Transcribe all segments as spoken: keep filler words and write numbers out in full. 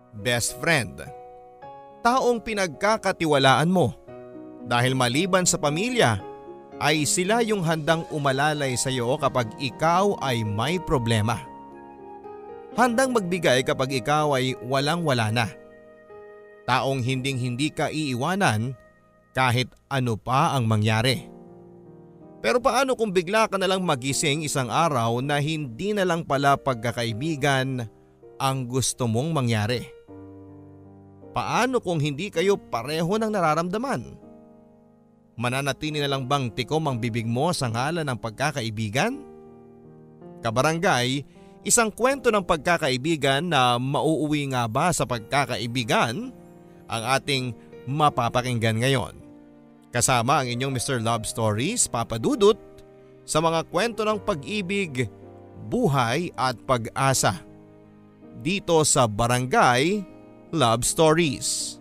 best friend. Taong pinagkakatiwalaan mo dahil maliban sa pamilya ay sila yung handang umalalay sa iyo kapag ikaw ay may problema. Handang magbigay kapag ikaw ay walang-wala na. Taong hinding-hindi ka iiwanan kahit ano pa ang mangyari. Pero paano kung bigla ka na lang magising isang araw na hindi na lang pala pagkakaibigan ang gusto mong mangyari? Paano kung hindi kayo pareho ng nararamdaman? Mananatili na lang bang tikom ang bibig mo sa ngalan ng pagkakaibigan? Kabarangay, isang kwento ng pagkakaibigan na mauuwi nga ba sa pagkakaibigan ang ating mapapakinggan ngayon. Kasama ang inyong mister Love Stories, Papa Dudut, sa mga kwento ng pag-ibig, buhay at pag-asa. Dito sa Barangay Love Stories.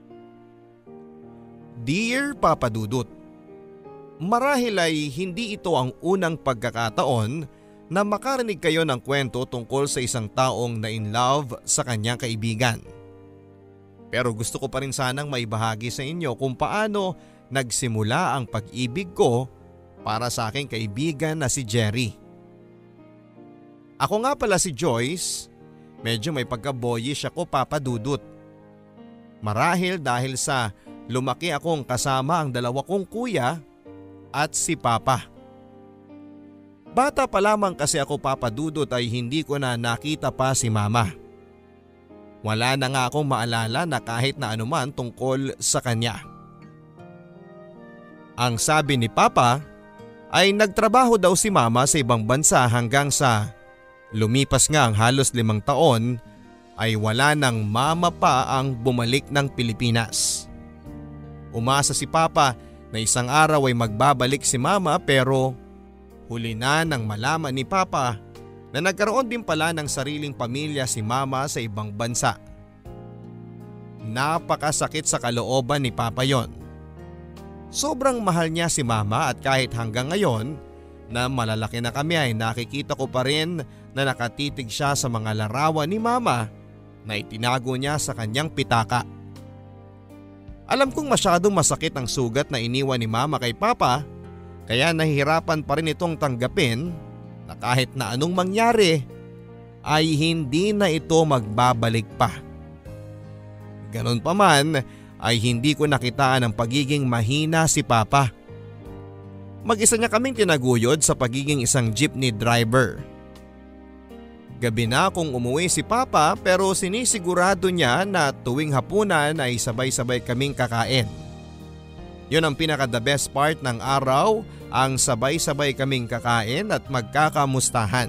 Dear Papa Dudut, marahil ay hindi ito ang unang pagkakataon na makarinig kayo ng kwento tungkol sa isang taong na in love sa kanyang kaibigan. Pero gusto ko pa rin sanang maibahagi sa inyo kung paano nagsimula ang pag-ibig ko para sa aking kaibigan na si Jerry. Ako nga pala si Joyce, medyo may pagka-boyish ako, Papa Dudut. Marahil dahil sa lumaki akong kasama ang dalawa kong kuya at si Papa. Bata pa lamang kasi ako, Papa Dudut, ay hindi ko na nakita pa si Mama. Wala na nga akong maalala na kahit na anuman tungkol sa kanya. Ang sabi ni Papa ay nagtrabaho daw si Mama sa ibang bansa hanggang sa lumipas nga ang halos limang taon ay wala nang mama pa ang bumalik ng Pilipinas. Umasa si Papa na isang araw ay magbabalik si Mama pero huli na nang malaman ni Papa na nagkaroon din pala ng sariling pamilya si Mama sa ibang bansa. Napakasakit sa kalooban ni Papa yon. Sobrang mahal niya si Mama at kahit hanggang ngayon na malalaki na kami ay nakikita ko pa rin na nakatitig siya sa mga larawan ni Mama na itinago niya sa kanyang pitaka. Alam kong masyadong masakit ang sugat na iniwan ni Mama kay Papa, kaya nahihirapan pa rin itong tanggapin na kahit na anong mangyari ay hindi na ito magbabalik pa. Ganon pa man ay hindi ko nakitaan ang pagiging mahina si Papa. Mag-isa niya kaming tinaguyod sa pagiging isang jeepney driver. Gabi na kung umuwi si Papa pero sinisigurado niya na tuwing hapunan ay sabay-sabay kaming kakain. Yun ang pinaka the best part ng araw, ang sabay-sabay kaming kakain at magkakamustahan.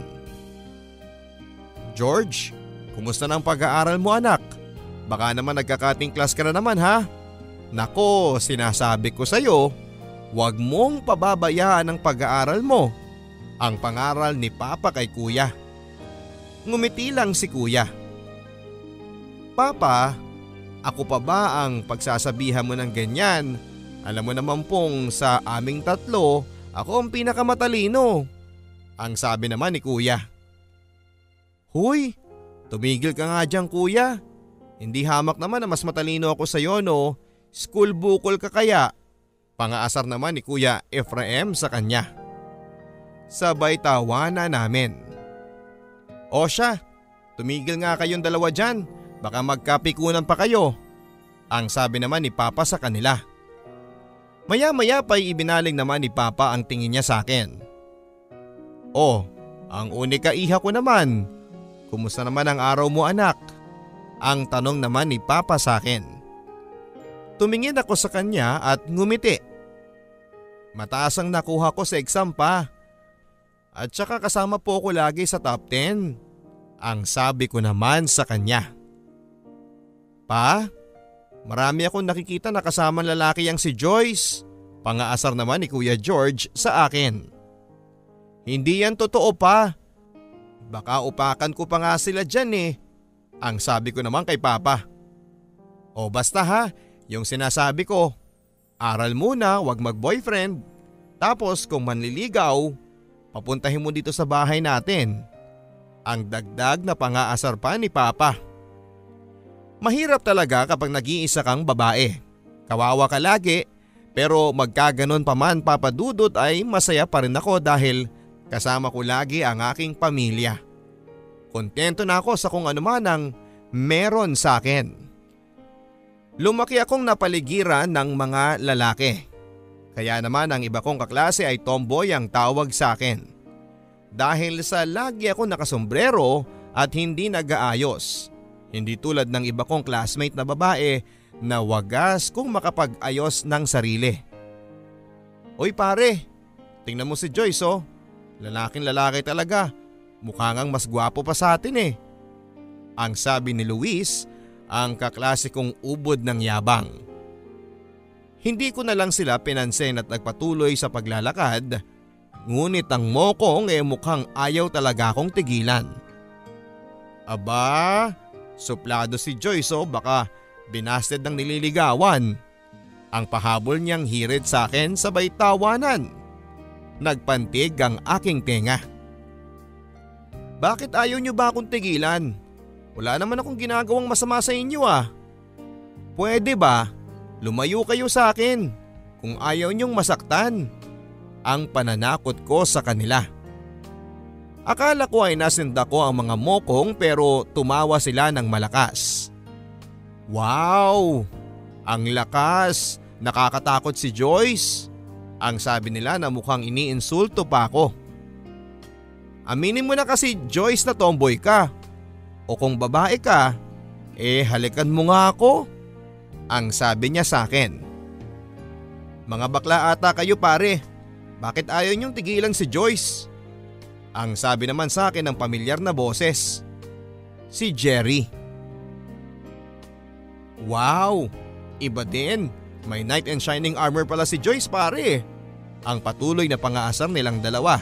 George, kumusta ng pag-aaral mo, anak? Baka naman nagkakating class ka na naman, ha? Nako, sinasabi ko sa'yo, huwag mong pababayaan ang pag-aaral mo. Ang pangaral ni Papa kay Kuya. Ngumiti lang si Kuya. Papa, ako pa ba ang pagsasabihan mo ng ganyan? Alam mo naman pong sa aming tatlo, ako ang pinakamatalino. Ang sabi naman ni Kuya. Huy, tumigil ka nga dyan, Kuya. Hindi hamak naman na mas matalino ako sa iyo, no? School bukol ka kaya? Pangaasar naman ni Kuya Ephraim sa kanya. Sabay tawanan namin. O siya, tumigil nga kayong dalawa dyan, baka magkapikunan pa kayo. Ang sabi naman ni Papa sa kanila. Maya-maya pa'y ibinaling naman ni Papa ang tingin niya sa akin. Oh, ang unika iha ko naman. Kumusta naman ang araw mo, anak? Ang tanong naman ni Papa sa akin. Tumingin ako sa kanya at ngumiti. Mataas ang nakuha ko sa exam, pa. At saka kasama po ako lagi sa top ten. Ang sabi ko naman sa kanya. Pa, marami akong nakikita na kasamang lalaki yang si Joyce. Pangaasar naman ni Kuya George sa akin. Hindi yan totoo, pa. Baka upakan ko pa nga sila dyan eh. Ang sabi ko naman kay Papa. O basta ha, yung sinasabi ko. Aral muna, wag mag-boyfriend. Tapos kung manliligaw, papuntahin mo dito sa bahay natin. Ang dagdag na pangaasar pa ni Papa. Mahirap talaga kapag nag-iisa kang babae. Kawawa ka lagi, pero magkaganon pa man Papa Dudut ay masaya pa rin ako dahil kasama ko lagi ang aking pamilya. Kontento na ako sa kung ano man ang meron sa akin. Lumaki akong napaligiran ng mga lalaki. Kaya naman ang iba kong kaklase ay tomboy ang tawag sa akin. Dahil sa lagi ako nakasombrero at hindi nag-aayos. Hindi tulad ng iba kong classmate na babae na wagas kung makapag-ayos ng sarili. Oy pare, tingnan mo si Joyce oh. Lalaking lalaki talaga. Mukha ngang mas gwapo pa sa atin eh. Ang sabi ni Luis, ang kaklase kong ubod ng yabang. Hindi ko na lang sila pinansin at nagpatuloy sa paglalakad. Ngunit ang mokong eh mukhang ayaw talaga akong tigilan. Aba, suplado si Joyce oh, baka binasted ng nililigawan. Ang pahabol niyang hirit sa akin sabay tawanan. Nagpantig ang aking tenga. Bakit ayaw niyo ba akong tigilan? Wala naman akong ginagawang masama sa inyo ah. Pwede ba? Lumayo kayo sa akin kung ayaw niyong masaktan. Ang pananakot ko sa kanila. Akala ko ay nasinda ko ang mga mokong pero tumawa sila ng malakas. Wow! Ang lakas! Nakakatakot si Joyce. Ang sabi nila na mukhang iniinsulto pa ako. Aminin mo na kasi Joyce na tomboy ka. O kung babae ka, eh halikan mo nga ako. Ang sabi niya sa akin. Mga bakla ata kayo pare. Bakit ayaw niyong tigilan si Joyce? Ang sabi naman sa akin ng pamilyar na boses. Si Jerry. Wow! Iba din. May knight and shining armor pala si Joyce pare. Ang patuloy na pang-aasar nilang dalawa.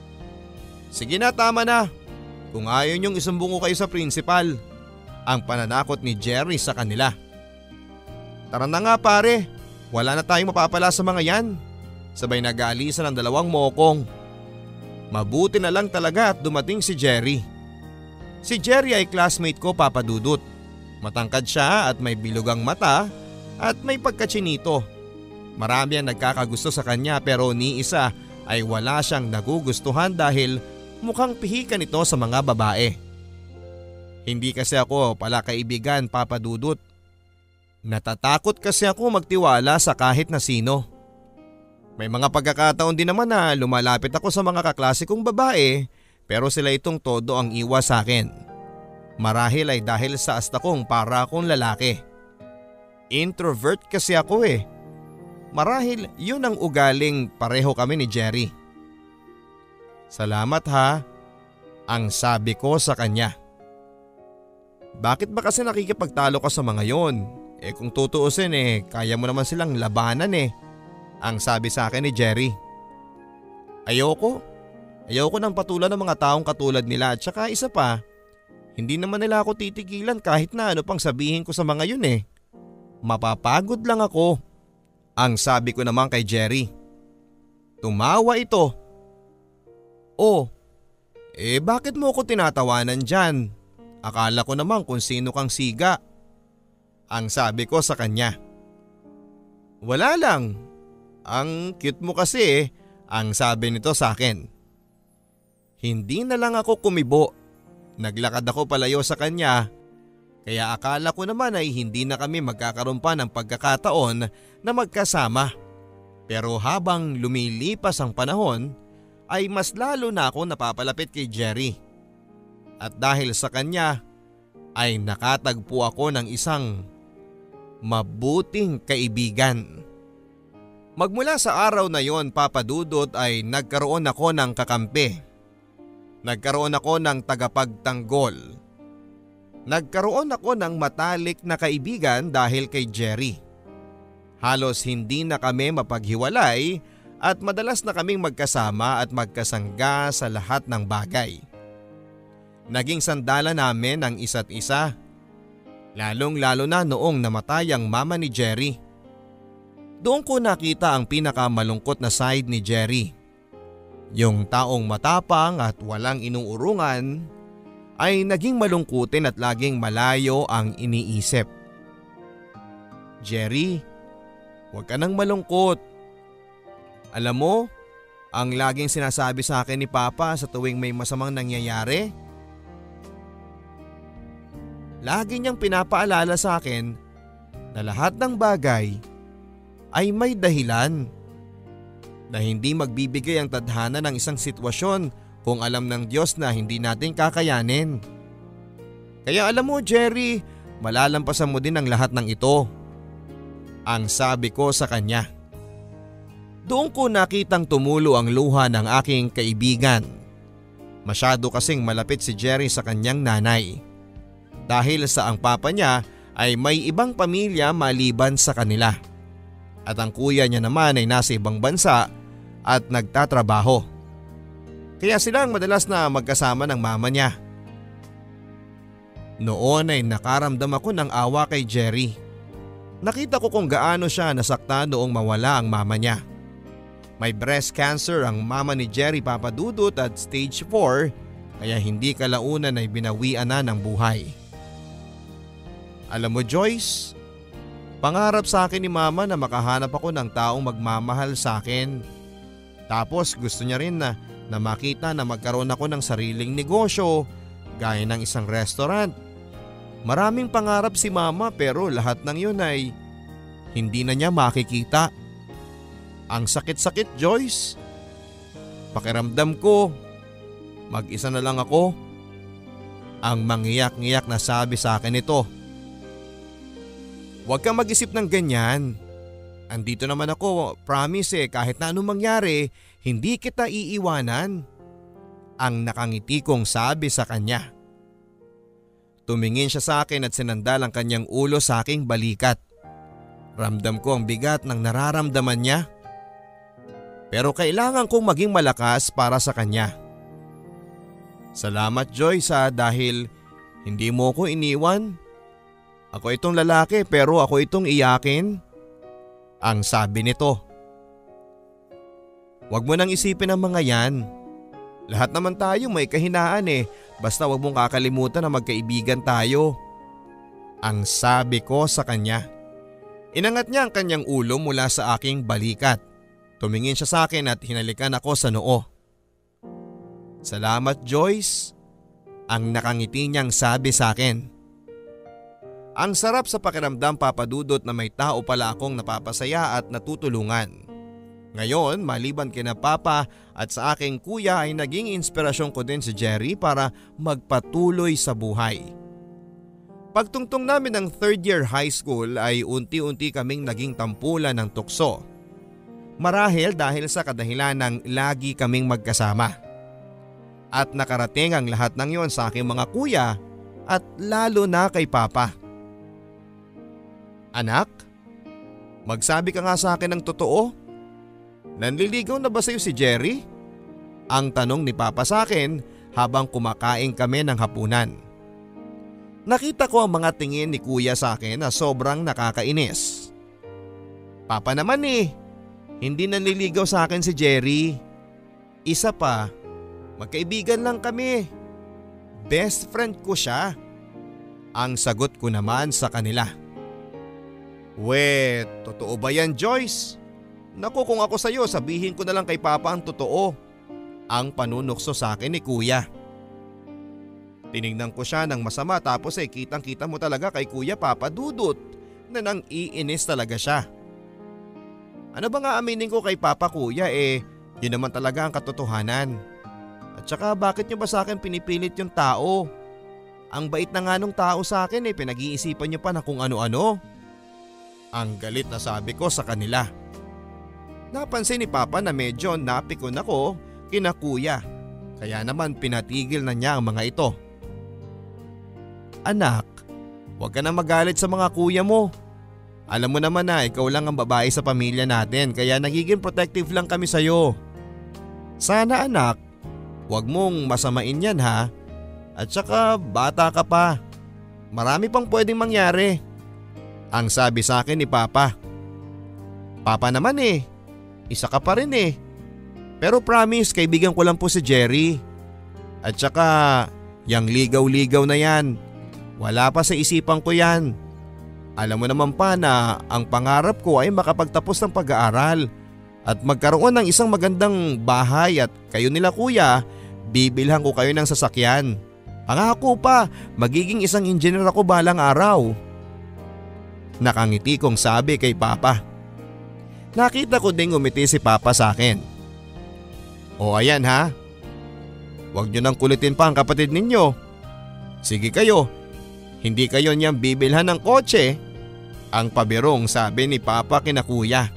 Sige na, tama na. Kung ayaw niyong isumbong ko kayo sa principal. Ang pananakot ni Jerry sa kanila. Tara na nga pare. Wala na tayong mapapala sa mga yan. Sabay nag-aalisan ang dalawang mokong. Mabuti na lang talaga at dumating si Jerry. Si Jerry ay classmate ko Papa Dudut. Matangkad siya at may bilugang mata at may pagkachinito. Marami ang nagkakagusto sa kanya pero ni isa ay wala siyang nagugustuhan dahil mukhang pihikan ito sa mga babae. Hindi kasi ako pala kaibigan Papa Dudut. Natatakot kasi ako magtiwala sa kahit na sino. May mga pagkakataon din naman na lumalapit ako sa mga kaklase kong babae pero sila itong todo ang iwas sa akin. Marahil ay dahil sa asta kong para akong lalaki. Introvert kasi ako eh. Marahil yun ang ugaling pareho kami ni Jerry. Salamat ha, ang sabi ko sa kanya. Bakit ba kasi nakikipagtalo ka sa mga yon? Eh kung tutuusin eh kaya mo naman silang labanan eh. Ang sabi sa akin ni Jerry. Ayoko. Ayoko ng patulan ng mga taong katulad nila at saka isa pa. Hindi naman nila ako titigilan kahit na ano pang sabihin ko sa mga yun eh. Mapapagod lang ako. Ang sabi ko naman kay Jerry. Tumawa ito. Oh, eh bakit mo ako tinatawanan dyan? Akala ko naman kung sino kang siga. Ang sabi ko sa kanya. Wala lang. Ang cute mo kasi eh, ang sabi nito sa akin. Hindi na lang ako kumibo. Naglakad ako palayo sa kanya. Kaya akala ko naman ay hindi na kami magkakaroon pa ng pagkakataon na magkasama. Pero habang lumilipas ang panahon ay mas lalo na ako napapalapit kay Jerry. At dahil sa kanya ay nakatagpo ako ng isang mabuting kaibigan. Magmula sa araw na yon Papa Dudut ay nagkaroon ako ng kakampi. Nagkaroon ako ng tagapagtanggol. Nagkaroon ako ng matalik na kaibigan dahil kay Jerry. Halos hindi na kami mapaghiwalay at madalas na kaming magkasama at magkasangga sa lahat ng bagay. Naging sandala namin ang isa't isa. Lalong lalo na noong namatay ang mama ni Jerry. Doon ko nakita ang pinakamalungkot na side ni Jerry. Yung taong matapang at walang inuurungan ay naging malungkutin at laging malayo ang iniisip. Jerry, huwag ka nang malungkot. Alam mo, ang laging sinasabi sa akin ni Papa sa tuwing may masamang nangyayari, lagi niyang pinapaalala sa akin na lahat ng bagay ay may dahilan. Na hindi magbibigay ang tadhana ng isang sitwasyon kung alam ng Diyos na hindi natin kakayanin. Kaya alam mo Jerry, malalampasan mo din ang lahat ng ito. Ang sabi ko sa kanya. Doon ko nakitang tumulo ang luha ng aking kaibigan. Masyado kasing malapit si Jerry sa kanyang nanay. Dahil sa ang papa niya ay may ibang pamilya maliban sa kanila. At ang kuya niya naman ay nasa ibang bansa at nagtatrabaho. Kaya silang madalas na magkasama ng mama niya. Noon ay nakaramdam ako ng awa kay Jerry. Nakita ko kung gaano siya nasaktan noong mawala ang mama niya. May breast cancer ang mama ni Jerry, Papa Dudut, at stage four kaya hindi kalaunan ay binawian na ng buhay. Alam mo Joyce, pangarap sa akin ni mama na makahanap ako ng taong magmamahal sa akin. Tapos gusto niya rin na, na makita na magkaroon ako ng sariling negosyo gaya ng isang restaurant. Maraming pangarap si mama pero lahat ng yun ay hindi na niya makikita. Ang sakit-sakit Joyce. Pakiramdam ko, mag-isa na lang ako. Ang mangiyak-ngiyak na sabi sa akin ito. Huwag kang mag-isip ng ganyan. Andito naman ako, promise eh, kahit na anong mangyari, hindi kita iiwanan. Ang nakangiti kong sabi sa kanya. Tumingin siya sa akin at sinandal ang kanyang ulo sa aking balikat. Ramdam ko ang bigat ng nararamdaman niya. Pero kailangan kong maging malakas para sa kanya. Salamat Joyce ha, dahil hindi mo ko iniwan. Ako itong lalaki pero ako itong iyakin. Ang sabi nito. Huwag mo nang isipin ang mga yan. Lahat naman tayo may kahinaan eh. Basta huwag mong kakalimutan na magkaibigan tayo. Ang sabi ko sa kanya. Inangat niya ang kanyang ulo mula sa aking balikat. Tumingin siya sa akin at hinalikan ako sa noo. Salamat Joyce. Ang nakangiti niyang sabi sa akin. Ang sarap sa pakiramdam Papa Dudut na may tao pala akong napapasaya at natutulungan. Ngayon maliban kina Papa at sa aking kuya ay naging inspirasyon ko din si Jerry para magpatuloy sa buhay. Pagtungtong namin ng third year high school ay unti-unti kaming naging tampulan ng tukso. Marahil dahil sa kadahilan ng lagi kaming magkasama. At nakarating ang lahat ng yon sa aking mga kuya at lalo na kay Papa. Anak, magsabi ka nga sa akin ng totoo. Nanliligaw na ba sa'yo si Jerry? Ang tanong ni Papa sa akin habang kumakain kami ng hapunan. Nakita ko ang mga tingin ni kuya sa akin na sobrang nakakainis. Papa naman eh. Hindi nanliligaw sa akin si Jerry. Isa pa, magkaibigan lang kami. Best friend ko siya. Ang sagot ko naman sa kanila. We, totoo ba yan Joyce? Naku kung ako sa'yo sabihin ko na lang kay Papa ang totoo. Ang panunukso sa akin ni kuya. Tinignan ko siya ng masama tapos eh kitang kita mo talaga kay kuya Papa Dudut na nang iinis talaga siya. Ano ba nga aminin ko kay Papa kuya eh, yun naman talaga ang katotohanan. At saka bakit niyo ba sa akin pinipilit yung tao? Ang bait na nga nung tao sa akin eh, pinag-iisipan niyo pa na kung ano-ano. Ang galit na sabi ko sa kanila. Napansin ni Papa na medyo napikon ako kina kuya, kaya naman pinatigil na niya ang mga ito. Anak, huwag ka na magalit sa mga kuya mo. Alam mo naman na ikaw lang ang babae sa pamilya natin kaya nagiging protective lang kami sa'yo. Sana anak, huwag mong masamain yan ha. At saka bata ka pa. Marami pang pwedeng mangyari. Ang sabi sa akin ni Papa. Papa naman eh, isa ka pa rin eh. Pero promise kaibigan ko lang po si Jerry. At saka yang ligaw-ligaw na yan. Wala pa sa isipan ko yan. Alam mo naman pa na ang pangarap ko ay makapagtapos ng pag-aaral at magkaroon ng isang magandang bahay at kayo nila kuya, bibilhan ko kayo ng sasakyan. Pangako pa, magiging isang engineer ako balang araw. Nakangiti kong sabi kay Papa. Nakita ko ding umiti si Papa sa akin. O ayan ha, huwag nyo nang kulitin pa ang kapatid ninyo. Sige kayo, hindi kayo niyang bibilhan ng kotse. Ang pabirong sabi ni Papa kina kuya.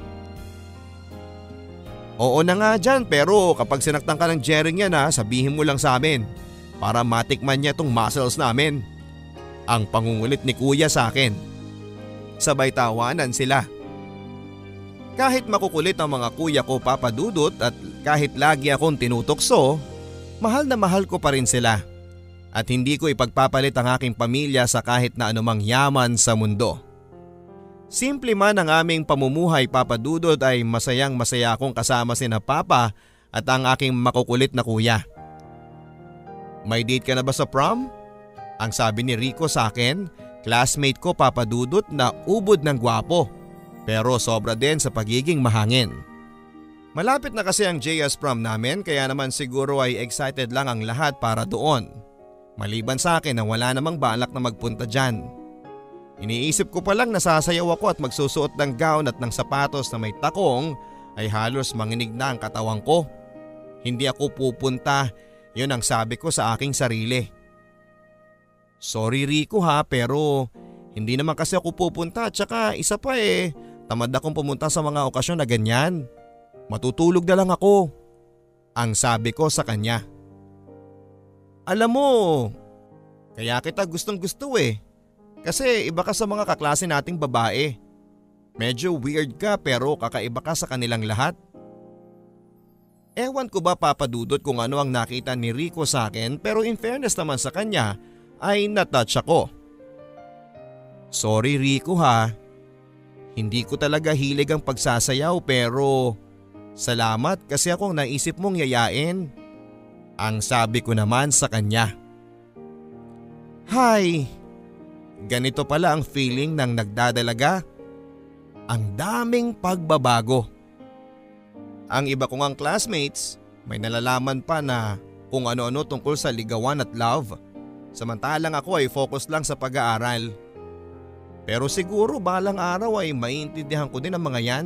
Oo na nga dyan, pero kapag sinaktan ka ng Jering yan ha, sabihin mo lang sa amin para matikman niya tong muscles namin. Ang pangungulit ni kuya sa akin. Sabay tawanan sila. Kahit makukulit ang mga kuya ko Papa Dudut at kahit lagi akong tinutokso, mahal na mahal ko pa rin sila. At hindi ko ipagpapalit ang aking pamilya sa kahit na anumang yaman sa mundo. Simple man ang aming pamumuhay Papa Dudut ay masayang masaya akong kasama sina Papa at ang aking makukulit na kuya. May date ka na ba sa prom? Ang sabi ni Rico sa akin, classmate ko Papa Dudut na ubod ng gwapo. Pero sobra din sa pagiging mahangin. Malapit na kasi ang J S prom namin kaya naman siguro ay excited lang ang lahat para doon. Maliban sa akin na wala namang balak na magpunta dyan. Iniisip ko pa lang nasasayaw ako at magsusuot ng gown at ng sapatos na may takong ay halos manginig na ang katawan ko. Hindi ako pupunta, yun ang sabi ko sa aking sarili. Sorry Rico ha, pero hindi naman kasi ako pupunta at saka isa pa eh, tamad akong pumunta sa mga okasyon na ganyan. Matutulog na lang ako. Ang sabi ko sa kanya. Alam mo, kaya kita gustong gusto eh. Kasi iba ka sa mga kaklase nating babae. Medyo weird ka pero kakaiba ka sa kanilang lahat. Ewan ko ba Papa Dudut kung ano ang nakita ni Rico sa akin pero in fairness naman sa kanya ay natouch ako. Sorry Rico ha. Hindi ko talaga hilig ang pagsasayaw pero salamat kasi akong naisip mong yayain. Ang sabi ko naman sa kanya. Hay, ganito pala ang feeling ng nagdadalaga. Ang daming pagbabago. Ang iba kong ang classmates may nalalaman pa na kung ano-ano tungkol sa ligawan at love. Samantalang ako ay focus lang sa pag-aaral. Pero siguro balang araw ay maintindihan ko din ang mga yan.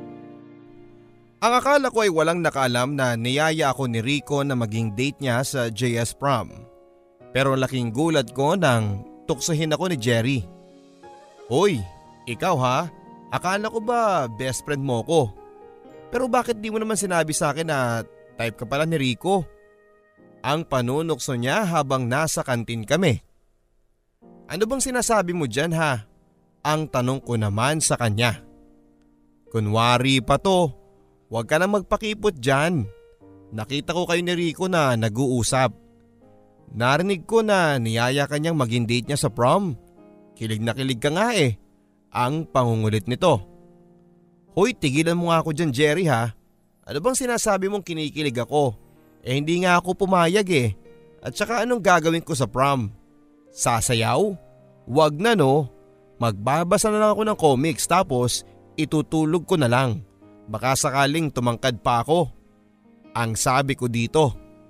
Ang akala ko ay walang nakaalam na niyaya ako ni Rico na maging date niya sa J S prom. Pero laking gulat ko nang tuksohin ako ni Jerry. Hoy, ikaw ha? Akala ko ba best friend mo ko? Pero bakit di mo naman sinabi sa akin na type ka pala ni Rico? Ang panunukso niya habang nasa kantin kami. Ano bang sinasabi mo dyan ha? Ang tanong ko naman sa kanya. Kunwari pa to, huwag ka na magpakipot dyan. Nakita ko kayo ni Rico na nag-uusap. Narinig ko na niyaya kanyang maging date niya sa prom. Kilig na kilig ka nga eh. Ang pangungulit nito. Hoy, tigilan mo nga ako dyan Jerry ha. Ano bang sinasabi mong kinikilig ako? Eh hindi nga ako pumayag eh. At saka anong gagawin ko sa prom? Sasayaw? Wag na no. Magbabasa na lang ako ng comics tapos itutulog ko na lang. Baka sakaling tumangkad pa ako. Ang sabi ko dito.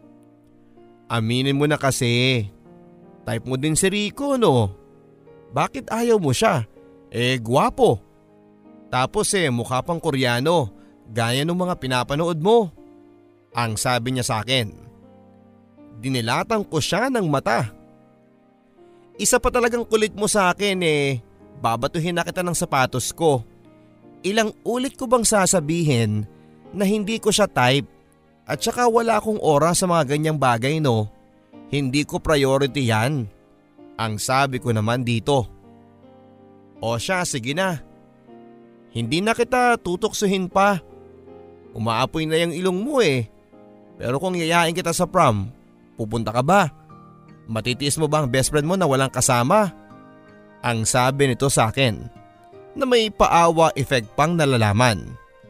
Aminin mo na kasi. Type mo din si Rico no? Bakit ayaw mo siya? Eh gwapo. Tapos eh mukha pang Koreano. Gaya ng mga pinapanood mo. Ang sabi niya sa akin. Dinilatang ko siya ng mata. Isa pa talagang kulit mo sa akin eh. Babatuhin na kita ng sapatos ko. Ilang ulit ko bang sasabihin na hindi ko siya type at saka wala akong oras sa mga ganyang bagay no? Hindi ko priority yan. Ang sabi ko naman dito. O siya, sige na. Hindi na kita tutuksuhin pa. Umaapoy na yung ilong mo eh. Pero kung yayain kita sa prom, pupunta ka ba? Matitiis mo ba ang best friend mo na walang kasama? Ang sabi nito sa akin na may paawa effect pang nalalaman.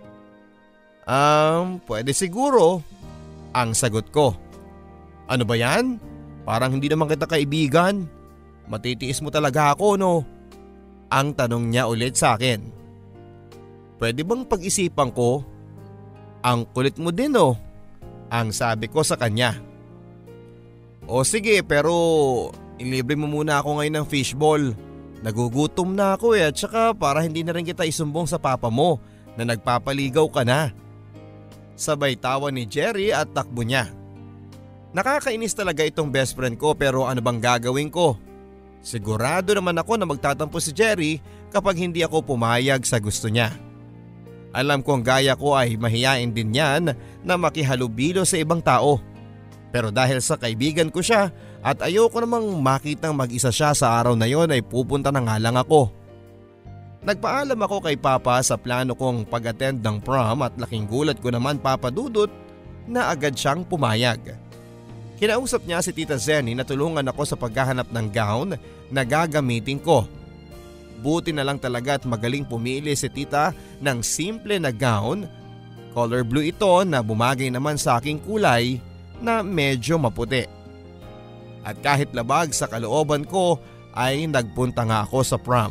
Um, pwede siguro. Ang sagot ko. Ano ba yan? Parang hindi naman kita kaibigan. Matitiis mo talaga ako no? Ang tanong niya ulit sa akin. Pwede bang pag-isipan ko? Ang kulit mo din oh. Ang sabi ko sa kanya. O sige, pero ilibre mo muna ako ngayon ng fishball. Nagugutom na ako eh, at saka para hindi na rin kita isumbong sa papa mo na nagpapaligaw ka na. Sabay tawa ni Jerry at takbo niya. Nakakainis talaga itong best friend ko, pero ano bang gagawin ko? Sigurado naman ako na magtatampo si Jerry kapag hindi ako pumayag sa gusto niya. Alam kong gaya ko ay mahiyain din yan na makihalubilo sa ibang tao. Pero dahil sa kaibigan ko siya at ayoko namang makitang mag-isa siya sa araw na yon ay pupunta na nga lang ako. Nagpaalam ako kay Papa sa plano kong pag-attend ng prom at laking gulat ko naman Papa Dudut na agad siyang pumayag. Kinausap niya si Tita Zenny na tulungan ako sa paghahanap ng gown na gagamitin ko. Buti na lang talaga at magaling pumili si Tita ng simple na gown. Color blue ito na bumagay naman sa aking kulay na medyo maputi. At kahit labag sa kalooban ko ay nagpunta nga ako sa prom.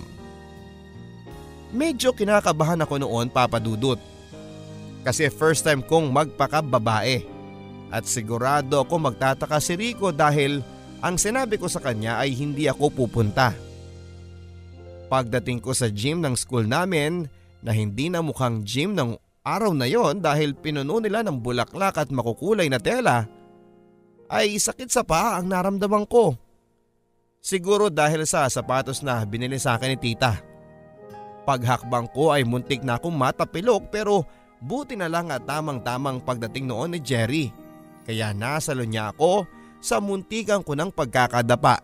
Medyo kinakabahan ako noon Papa Dudut. Kasi first time kong magpakababae. At sigurado ako magtataka si Rico dahil ang sinabi ko sa kanya ay hindi ako pupunta. Pagdating ko sa gym ng school namin na hindi na mukhang gym ng araw na yon dahil pinuno nila ng bulaklak at makukulay na tela, ay sakit sa paa ang naramdaman ko. Siguro dahil sa sapatos na binili sa akin ni Tita. Paghakbang ko ay muntik na akong matapilok pero buti na lang at tamang-tamang pagdating noon ni Jerry. Kaya nasalo niya ako sa muntikan ko ng pagkakadapa.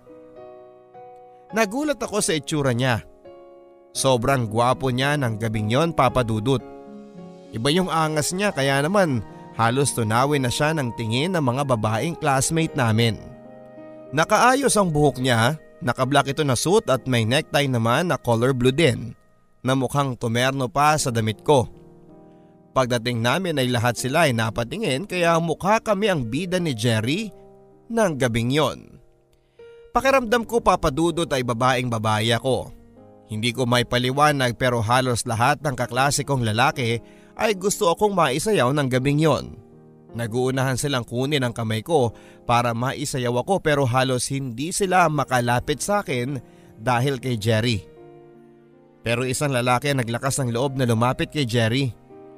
Nagulat ako sa itsura niya. Sobrang gwapo niya ng gabing yon Papa Dudut. Iba yung angas niya kaya naman halos tunawin na siya ng tingin ng mga babaeng classmate namin. Nakaayos ang buhok niya, nakablock ito na suit at may necktie naman na color blue din na mukhang tumerno pa sa damit ko. Pagdating namin ay lahat sila ay napatingin kaya mukha kami ang bida ni Jerry ng gabing yon. Pakiramdam ko Papa Dudut ay babaeng babae ako. Hindi ko may paliwanag pero halos lahat ng kaklase kong lalaki ay gusto akong maisayaw ng gabing yon. Naguunahan silang kunin ang kamay ko para maisayaw ako pero halos hindi sila makalapit sa akin dahil kay Jerry. Pero isang lalaki ang naglakas ng loob na lumapit kay Jerry.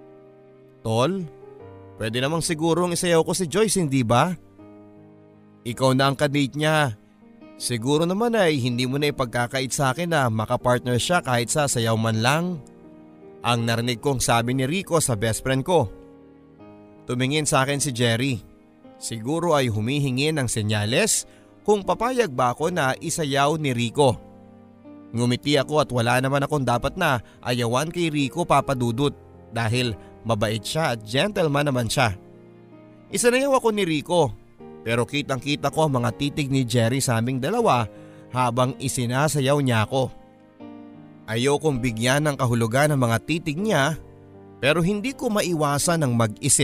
Tol, pwede namang sigurong isayaw ko si Joyce, hindi ba? Ikaw na ang kadate niya. Siguro naman ay hindi mo na ipagkakait sa akin na makapartner siya kahit sa sayaw man lang. Ang narinig kong sabi ni Rico sa best friend ko. Tumingin sa akin si Jerry. Siguro ay humihingi ng senyales kung papayag ba ako na isayaw ni Rico. Ngumiti ako at wala naman akong dapat na ayawan kay Rico Papa Dudut dahil mabait siya at gentleman naman siya. Isanayaw ako ni Rico pero kitang kita ko ang mga titig ni Jerry sa aming dalawa habang isinasayaw niya ako. Ayokong bigyan ng kahulugan ang mga titig niya pero hindi ko maiwasan ng mag-isip.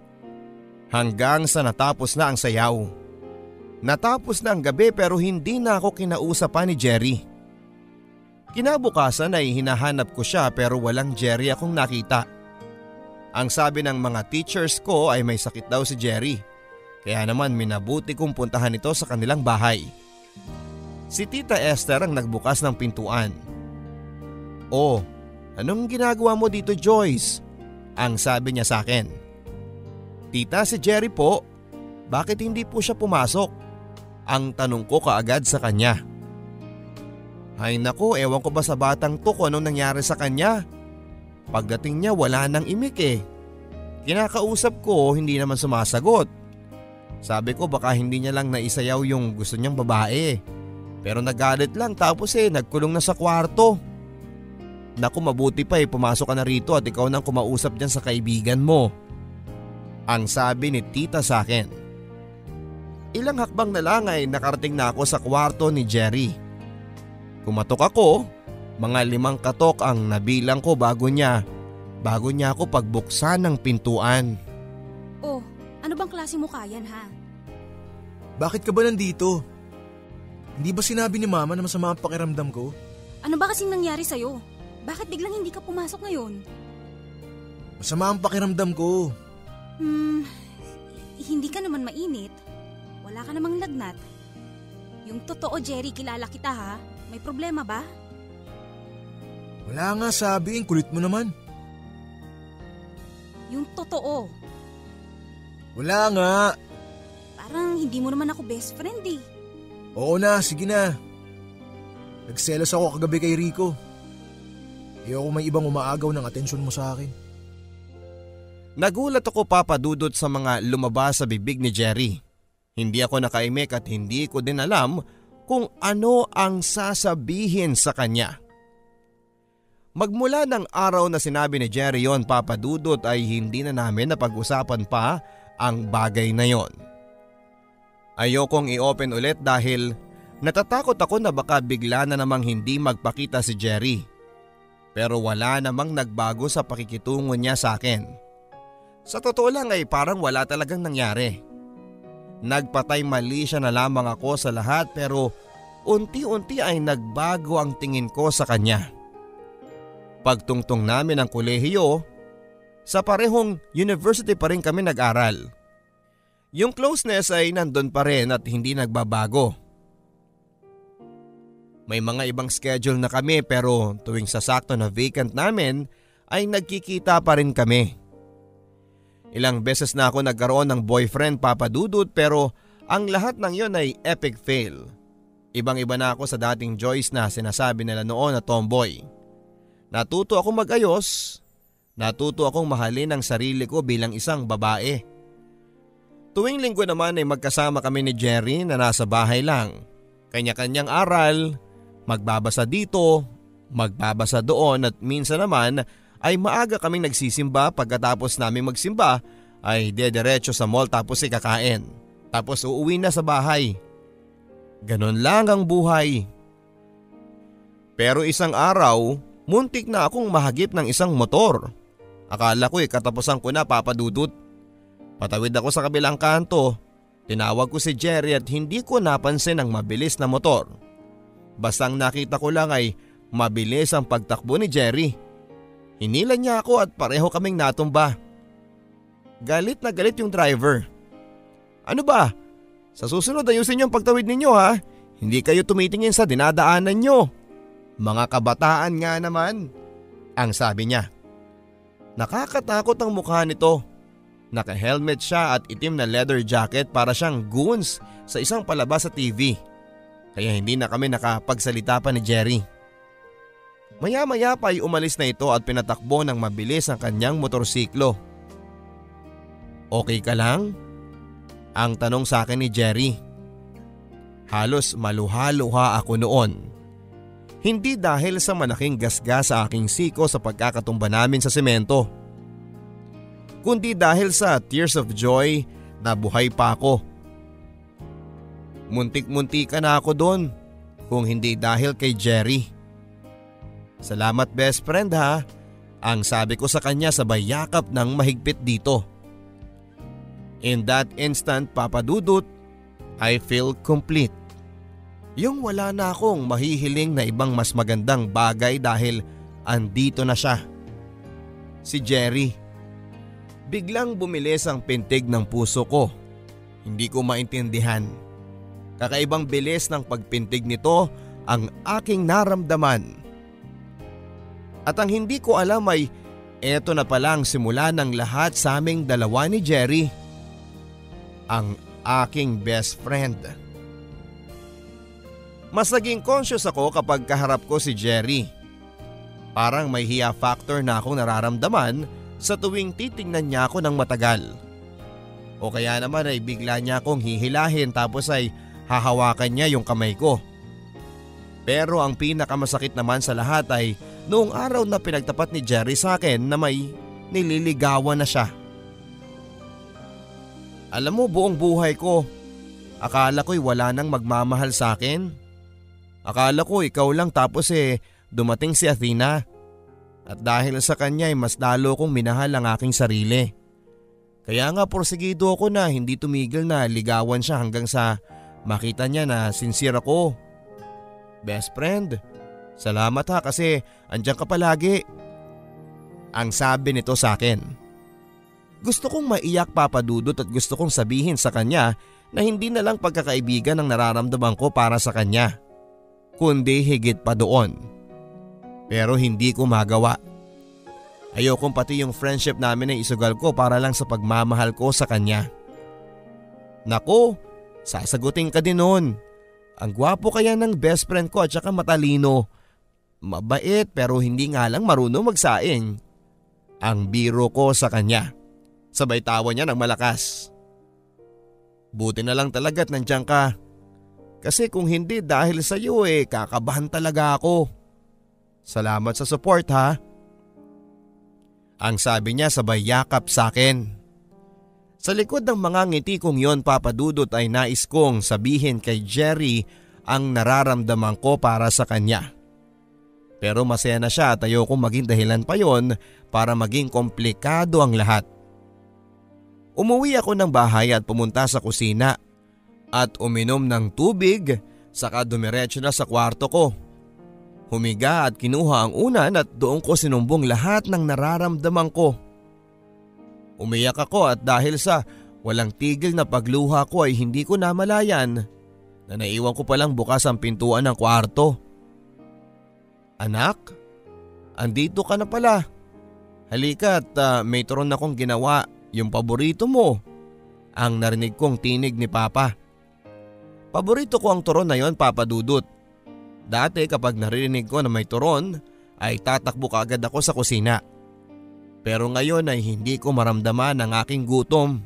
Hanggang sa natapos na ang sayaw. Natapos na ang gabi pero hindi na ako kinausap pa ni Jerry. Kinabukasan ay hinahanap ko siya pero walang Jerry akong nakita. Ang sabi ng mga teachers ko ay may sakit daw si Jerry. Kaya naman minabuti kong puntahan ito sa kanilang bahay. Si Tita Esther ang nagbukas ng pintuan. Oh, anong ginagawa mo dito Joyce? Ang sabi niya sa akin. Tita, si Jerry po. Bakit hindi po siya pumasok? Ang tanong ko kaagad sa kanya. Ay naku, ewan ko ba sa batang to kung anong nangyari sa kanya? Pagdating niya wala nang imik eh. Kinakausap ko hindi naman sumasagot. Sabi ko baka hindi niya lang naisayaw yung gusto niyang babae. Pero nagalit lang tapos eh nagkulong na sa kwarto. Naku mabuti pa eh pumasok ka na rito at ikaw nang kumausap dyan sa kaibigan mo. Ang sabi ni Tita sa akin. Ilang hakbang na lang ay nakarating na ako sa kwarto ni Jerry. Kumatok ako. Mga limang katok ang nabilang ko bago niya, bago niya ako pagbuksan ng pintuan. Oh, ano bang klase mukha yan ha? Bakit ka ba nandito? Hindi ba sinabi ni Mama na masama ang pakiramdam ko? Ano ba kasing nangyari sa'yo? Bakit biglang hindi ka pumasok ngayon? Masama ang pakiramdam ko. Hmm, hindi ka naman mainit. Wala ka namang lagnat. Yung totoo, Jerry, kilala kita ha. May problema ba? Wala nga sabi, ang kulit mo naman. Yung totoo. Wala nga. Parang hindi mo naman ako best friend eh. Oo na, sige na. Nagselos ako kagabi kay Rico. Ayoko may ibang umaagaw ng atensyon mo sa akin. Nagulat ako, Papa Dudut, sa mga lumabas sa bibig ni Jerry. Hindi ako nakaimik at hindi ko din alam kung ano ang sasabihin sa kanya. Magmula ng araw na sinabi ni Jerry yon, Papa Dudut, ay hindi na namin napag-usapan pa ang bagay na yon. Ayokong i-open ulit dahil natatakot ako na baka bigla na namang hindi magpakita si Jerry. Pero wala namang nagbago sa pakikitungo niya sa akin. Sa totoo lang ay parang wala talagang nangyari. Nagpatay mali siya na lamang ako sa lahat pero unti-unti ay nagbago ang tingin ko sa kanya. Pagtungtong namin ng kolehiyo, sa parehong university pa rin kami nag-aral. Yung closeness ay nandun pa rin at hindi nagbabago. May mga ibang schedule na kami pero tuwing sasakto na vacant namin ay nagkikita pa rin kami. Ilang beses na ako nagkaroon ng boyfriend, Papa Dudut, pero ang lahat ng yon ay epic fail. Ibang-iba na ako sa dating Joyce na sinasabi nila noon na tomboy. Natuto akong mag-ayos, natuto akong mahalin ang sarili ko bilang isang babae. Tuwing linggo naman ay magkasama kami ni Jerry na nasa bahay lang. Kanya-kanyang aral, magbabasa dito, magbabasa doon at minsan naman ay maaga kaming nagsisimba, pagkatapos namin magsimba ay dediretso sa mall tapos ikakain. Tapos uuwi na sa bahay. Ganon lang ang buhay. Pero isang araw, muntik na akong mahagip ng isang motor. Akala ko eh katapusan ko na, Papa Dudut. Patawid ako sa kabilang kanto. Tinawag ko si Jerry at hindi ko napansin ang mabilis na motor. Bastang nakita ko lang ay mabilis ang pagtakbo ni Jerry. Hinila niya ako at pareho kaming natumba. Galit na galit yung driver. Ano ba? Sa susunod ayusin niyo ang pagtawid ninyo ha. Hindi kayo tumitingin sa dinadaanan nyo. Mga kabataan nga naman, ang sabi niya. Nakakatakot ang mukha nito. Naka-helmet siya at itim na leather jacket para siyang goons sa isang palabas sa T V. Kaya hindi na kami nakapagsalita pa ni Jerry. Maya-maya pa ay umalis na ito at pinatakbo ng mabilis ang kanyang motorsiklo. Okay ka lang? Ang tanong sa akin ni Jerry. Halos maluha-luha ako noon. Hindi dahil sa malaking gasgas sa aking siko sa pagkakatumba namin sa semento, kundi dahil sa tears of joy na buhay pa ako. Muntik-muntika na ako doon kung hindi dahil kay Jerry. Salamat best friend ha, ang sabi ko sa kanya sabay yakap ng mahigpit dito. In that instant, Papa Dudut, I feel complete. Yung wala na akong mahihiling na ibang mas magandang bagay dahil andito na siya. Si Jerry. Biglang bumilis ang pintig ng puso ko. Hindi ko maintindihan. Kakaibang bilis ng pagpintig nito ang aking naramdaman. At ang hindi ko alam ay eto na palang simula ng lahat sa aming dalawa ni Jerry. Ang aking best friend. Mas naging conscious ako kapag kaharap ko si Jerry. Parang may hiya factor na akong nararamdaman sa tuwing titingnan niya ako ng matagal. O kaya naman ay bigla niya akong hihilahin tapos ay hahawakan niya yung kamay ko. Pero ang pinakamasakit naman sa lahat ay noong araw na pinagtapat ni Jerry sa akin na may nililigawan na siya. Alam mo, buong buhay ko, akala ko'y wala nang magmamahal sa akin. Akala ko ikaw lang tapos eh dumating si Athena. At dahil sa kanya ay mas lalo kong minahal ang aking sarili. Kaya nga porsigido ako na hindi tumigil na ligawan siya hanggang sa makita niya na sincere ako. Best friend, Salamat ha kasi andyan ka palagi. Ang sabi nito sa akin. Gusto kong maiyak Papa Dudut at gusto kong sabihin sa kanya na hindi na lang pagkakaibigan ang nararamdaman ko para sa kanya, kundi higit pa doon. Pero hindi ko magawa. Ayokong pati yung friendship namin ay isugal ko para lang sa pagmamahal ko sa kanya. Nako, sasagutin ka din noon. Ang gwapo kaya ng best friend ko at saka matalino. Mabait pero hindi nga lang marunong magsaing. Ang biro ko sa kanya. Sabay tawa niya ng malakas. Buti na lang talaga't nandiyan ka. Kasi kung hindi dahil sa iyo eh kakabahan talaga ako. Salamat sa support ha. Ang sabi niya sabay yakap sa akin. Sa likod ng mga ngiti kong yon Papa Dudut ay nais kong sabihin kay Jerry ang nararamdaman ko para sa kanya. Pero masaya na siya at ayokong maging dahilan pa yon para maging komplikado ang lahat. Umuwi ako ng bahay at pumunta sa kusina at uminom ng tubig saka dumiretso na sa kwarto ko. Humiga at kinuha ang unan at doon ko sinumbong lahat ng nararamdaman ko. Umiyak ako at dahil sa walang tigil na pagluha ko ay hindi ko namalayan na naiwan ko palang bukas ang pintuan ng kwarto. Anak, andito ka na pala. Halika at uh, may turon akong ginawa, yung paborito mo. Ang narinig kong tinig ni Papa. Paborito ko ang turon na yon Papa Dudut. Dati kapag narinig ko na may turon ay tatakbo kaagad ako sa kusina. Pero ngayon ay hindi ko maramdaman ang aking gutom.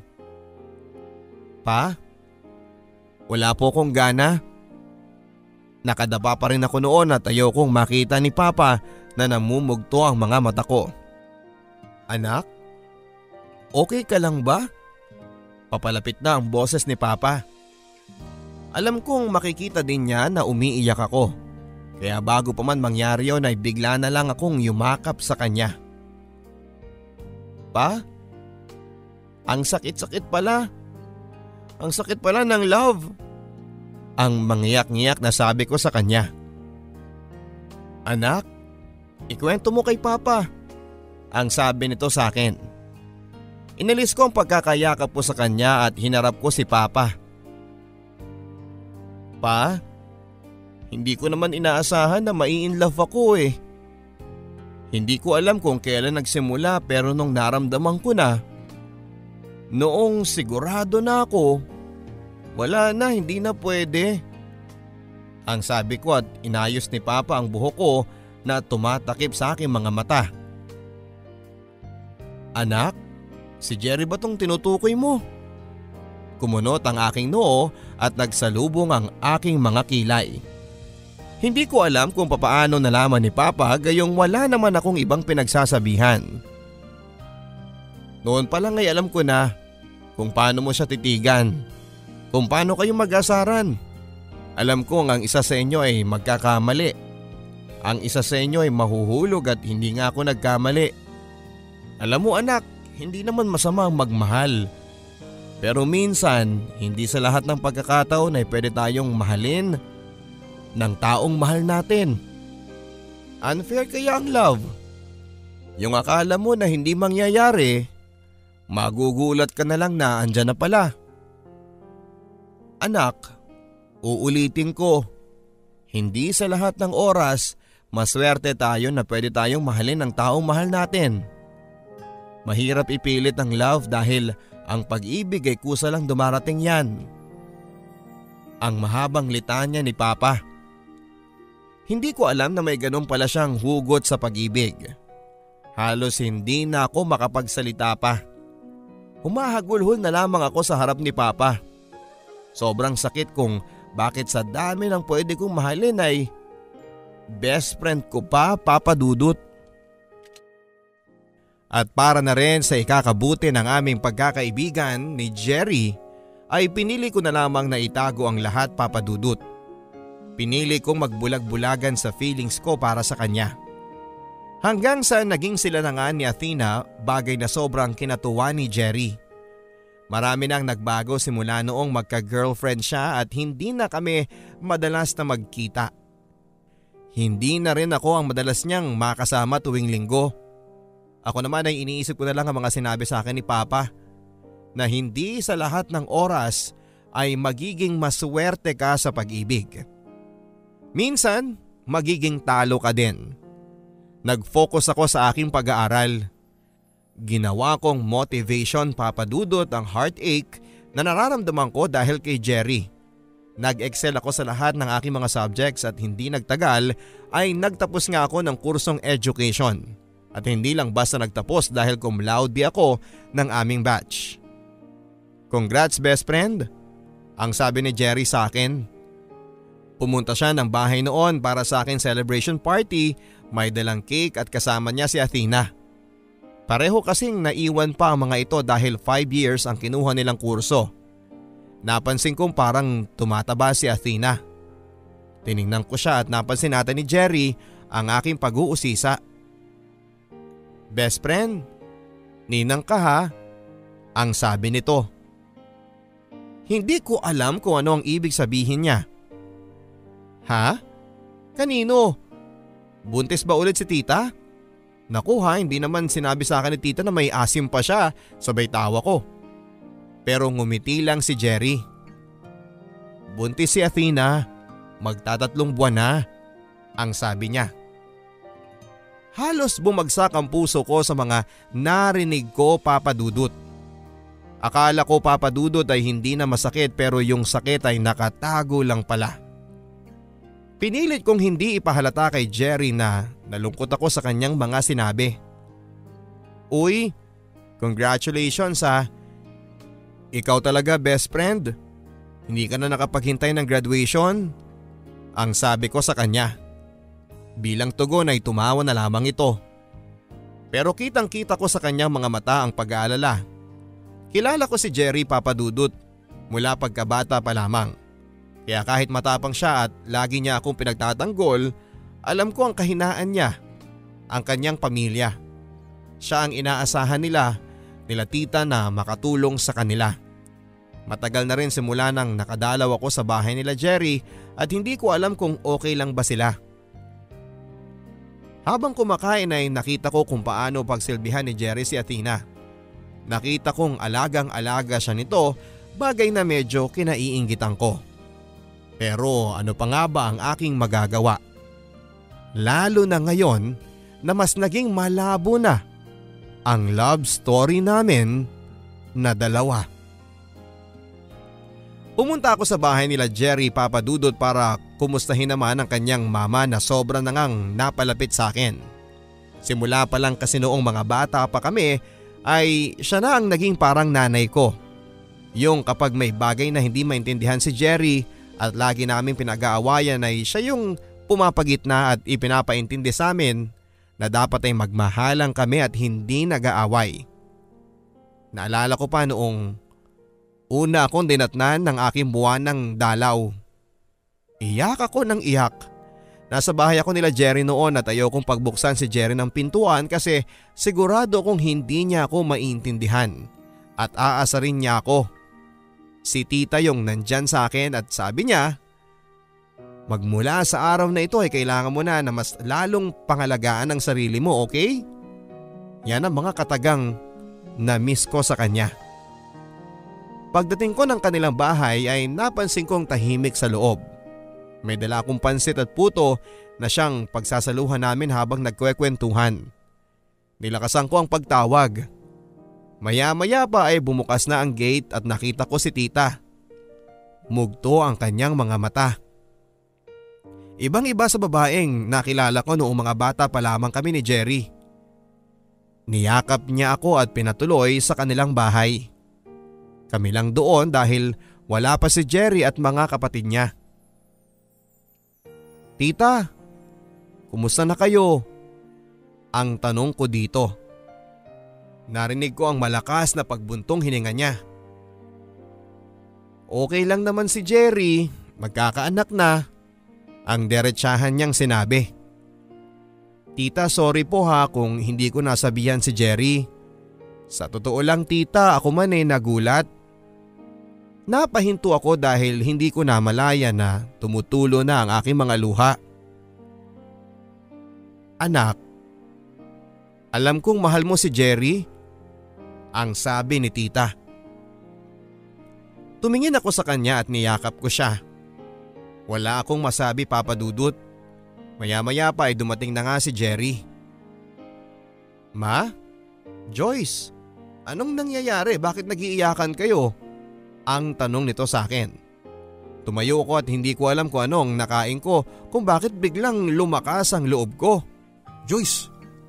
Pa? Wala po akong gana. Nakadapa pa rin ako noon at ayokong makita ni Papa na namumugto ang mga mata ko. Anak? Okay ka lang ba? Papalapit na ang boses ni Papa. Alam kong makikita din niya na umiiyak ako. Kaya bago pa man mangyari yun ay bigla na lang akong yumakap sa kanya. Pa? Ang sakit-sakit pala. Ang sakit pala ng love. Ang mangiyak-ngiyak na sabi ko sa kanya. Anak, ikwento mo kay Papa. Ang sabi nito sa akin. Inalis ko ang pagkakayakap ko sa kanya at hinarap ko si Papa. Pa? Hindi ko naman inaasahan na mai-inlove ako eh. Hindi ko alam kung kailan nagsimula pero nung naramdaman ko na, noong sigurado na ako, wala na, hindi na pwede. Ang sabi ko at inayos ni Papa ang buhok ko na tumatakip sa aking mga mata. Anak, si Jerry ba tong tinutukoy mo? Kumunot ang aking noo at nagsalubong ang aking mga kilay. Hindi ko alam kung papaano nalaman ni Papa gayong wala naman akong ibang pinagsasabihan. Noon pa lang ay alam ko na kung paano mo siya titigan, kung paano kayo mag-asaran. Alam kong ang isa sa inyo ay magkakamali. Ang isa sa inyo ay mahuhulog at hindi nga ako nagkamali. Alam mo anak, hindi naman masama ang magmahal. Pero minsan, hindi sa lahat ng pagkakataon ay pwede tayong mahalin ng taong mahal natin. Unfair kaya ang love. Yung akala mo na hindi mangyayari, magugulat ka na lang na andyan na pala. Anak, uulitin ko, hindi sa lahat ng oras maswerte tayo na pwede tayong mahalin ng taong mahal natin. Mahirap ipilit ang love dahil ang pag-ibig ay kusa lang dumarating yan. Ang mahabang litanya ni Papa. Hindi ko alam na may ganun pala siyang hugot sa pag-ibig. Halos hindi na ako makapagsalita pa. Humahagulhol na lamang ako sa harap ni Papa. Sobrang sakit kung bakit sa dami ng pwede kong mahalin ay best friend ko pa, Papa Dudut. At para na rin sa ikakabuti ng aming pagkakaibigan ni Jerry ay pinili ko na lamang na itago ang lahat, Papa Dudut. Pinili kong magbulag-bulagan sa feelings ko para sa kanya. Hanggang sa naging sila na nga ni Athena, bagay na sobrang kinatuwa ni Jerry. Marami nang nagbago simula noong magka-girlfriend siya at hindi na kami madalas na magkita. Hindi na rin ako ang madalas niyang makasama tuwing linggo. Ako naman ay iniisip ko na lang ang mga sinabi sa akin ni Papa na hindi sa lahat ng oras ay magiging maswerte ka sa pag-ibig. Minsan, magiging talo ka din. Nag-focus ako sa aking pag-aaral. Ginawa kong motivation, Papa Dudut, ang heartache na nararamdaman ko dahil kay Jerry. Nag-excel ako sa lahat ng aking mga subjects at hindi nagtagal ay nagtapos nga ako ng kursong education. At hindi lang basta nagtapos dahil cum laude ako ng aming batch. Congrats best friend, ang sabi ni Jerry sa akin. Pumunta siya ng bahay noon para sa aking celebration party, may dalang cake at kasama niya si Athena. Pareho kasing naiwan pa ang mga ito dahil five years ang kinuha nilang kurso. Napansin kong parang tumataba si Athena. Tiningnan ko siya at napansin natin ni Jerry ang aking pag-uusisa. Best friend, ninang ka ha, ang sabi nito. Hindi ko alam kung ano ang ibig sabihin niya. Ha? Kanino? Buntis ba ulit si tita? Naku ha, hindi naman sinabi sa akin ni tita na may asim pa siya, sabay tawa ko. Pero ngumiti lang si Jerry. Buntis si Athena, magtatatlong buwan na, ang sabi niya. Halos bumagsak ang puso ko sa mga narinig ko, Papa Dudut. Akala ko, Papa Dudut, ay hindi na masakit pero yung sakit ay nakatago lang pala. Pinilit kong hindi ipahalata kay Jerry na nalungkot ako sa kanyang mga sinabi. Uy, congratulations ha. Ikaw talaga best friend. Hindi ka na nakapaghintay ng graduation? Ang sabi ko sa kanya. Bilang tugon ay tumawa na lamang ito. Pero kitang kita ko sa kanyang mga mata ang pag-aalala. Kilala ko si Jerry, Papa Dudut, mula pagkabata pa lamang. Kaya kahit matapang siya at lagi niya akong pinagtatanggol, alam ko ang kahinaan niya, ang kanyang pamilya. Siya ang inaasahan nila, nila tita na makatulong sa kanila. Matagal na rin simula nang nakadalaw ako sa bahay nila Jerry at hindi ko alam kung okay lang ba sila. Habang kumakain ay nakita ko kung paano pagsilbihan ni Jerry si Athena. Nakita kong alagang-alaga siya nito, bagay na medyo kinaiinggitan ko. Pero ano pa nga ba ang aking magagawa? Lalo na ngayon na mas naging malabo na ang love story namin na dalawa. Pumunta ako sa bahay nila Jerry, Papa Dudut, para kumustahin naman ang kanyang mama na sobra na ngang napalapit sa akin. Simula pa lang kasi noong mga bata pa kami ay siya na ang naging parang nanay ko. Yung kapag may bagay na hindi maintindihan si Jerry at lagi naming pinag-aawayan ay siya yung pumapagitna at ipinapaintindi sa amin na dapat ay magmahalang kami at hindi nag-aaway. Naalala ko pa noong una akong dinatnan ng aking buwan ng dalaw. Iyak ako ng iyak. Nasa bahay ako nila Jerry noon at ayaw kong pagbuksan si Jerry ng pintuan kasi sigurado kong hindi niya ako maintindihan at aasarin niya ako. Si tita yung nandyan sa akin at sabi niya, magmula sa araw na ito ay kailangan mo na na mas lalong pangalagaan ang sarili mo, okay? Yan ang mga katagang na miss ko sa kanya. Pagdating ko ng kanilang bahay ay napansin kong tahimik sa loob. May dala akong pansit at puto na siyang pagsasaluhan namin habang nagkwekwentuhan. Nilakasan ko ang pagtawag. Maya-maya pa ay bumukas na ang gate at nakita ko si tita. Mugto ang kanyang mga mata. Ibang-iba sa babaeng nakilala ko noong mga bata pa lamang kami ni Jerry. Niyakap niya ako at pinatuloy sa kanilang bahay. Kami lang doon dahil wala pa si Jerry at mga kapatid niya. Tita, kumusta na kayo? Ang tanong ko dito. Narinig ko ang malakas na pagbuntong hininga niya. Okay lang naman si Jerry, magkakaanak na. Ang derechahan niyang sinabi. Tita, sorry po ha kung hindi ko nasabihan si Jerry. Sa totoo lang tita, ako man eh nagulat. Napahinto ako dahil hindi ko namalaya na tumutulo na ang aking mga luha. Anak, alam kong mahal mo si Jerry, ang sabi ni tita. Tumingin ako sa kanya at niyakap ko siya. Wala akong masabi, Papa Dudut. Maya-maya pa ay dumating na nga si Jerry. Ma? Joyce, anong nangyayari? Bakit nag-iiyakan kayo? Ang tanong nito sa akin. Tumayo ko at hindi ko alam kung anong nakain ko, kung bakit biglang lumakas ang loob ko. Joyce,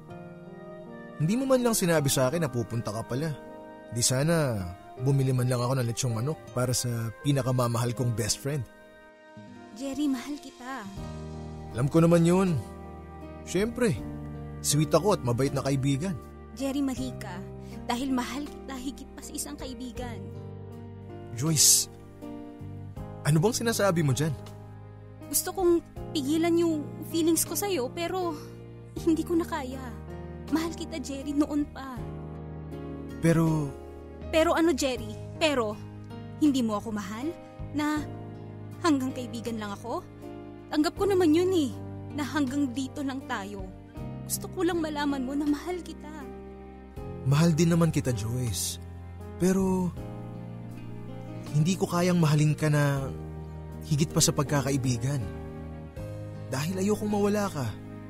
hindi mo man lang sinabi sa akin na pupunta ka pala. Di sana bumili man lang ako ng lechong manok para sa pinakamamahal kong best friend. Jerry, mahal kita. Alam ko naman yun. Siyempre, sweet ako at mabait na kaibigan. Jerry, mali ka. Dahil mahal kita higit pa sa isang kaibigan. Joyce, ano bang sinasabi mo dyan? Gusto kong pigilan yung feelings ko sa'yo pero hindi ko na kaya. Mahal kita, Jerry, noon pa. Pero… Pero ano, Jerry? Pero, hindi mo ako mahal? Na hanggang kaibigan lang ako? Tanggap ko naman yun eh, na hanggang dito lang tayo. Gusto ko lang malaman mo na mahal kita. Mahal din naman kita, Joyce. Pero, hindi ko kayang mahalin ka na higit pa sa pagkakaibigan. Dahil ayokong mawala ka.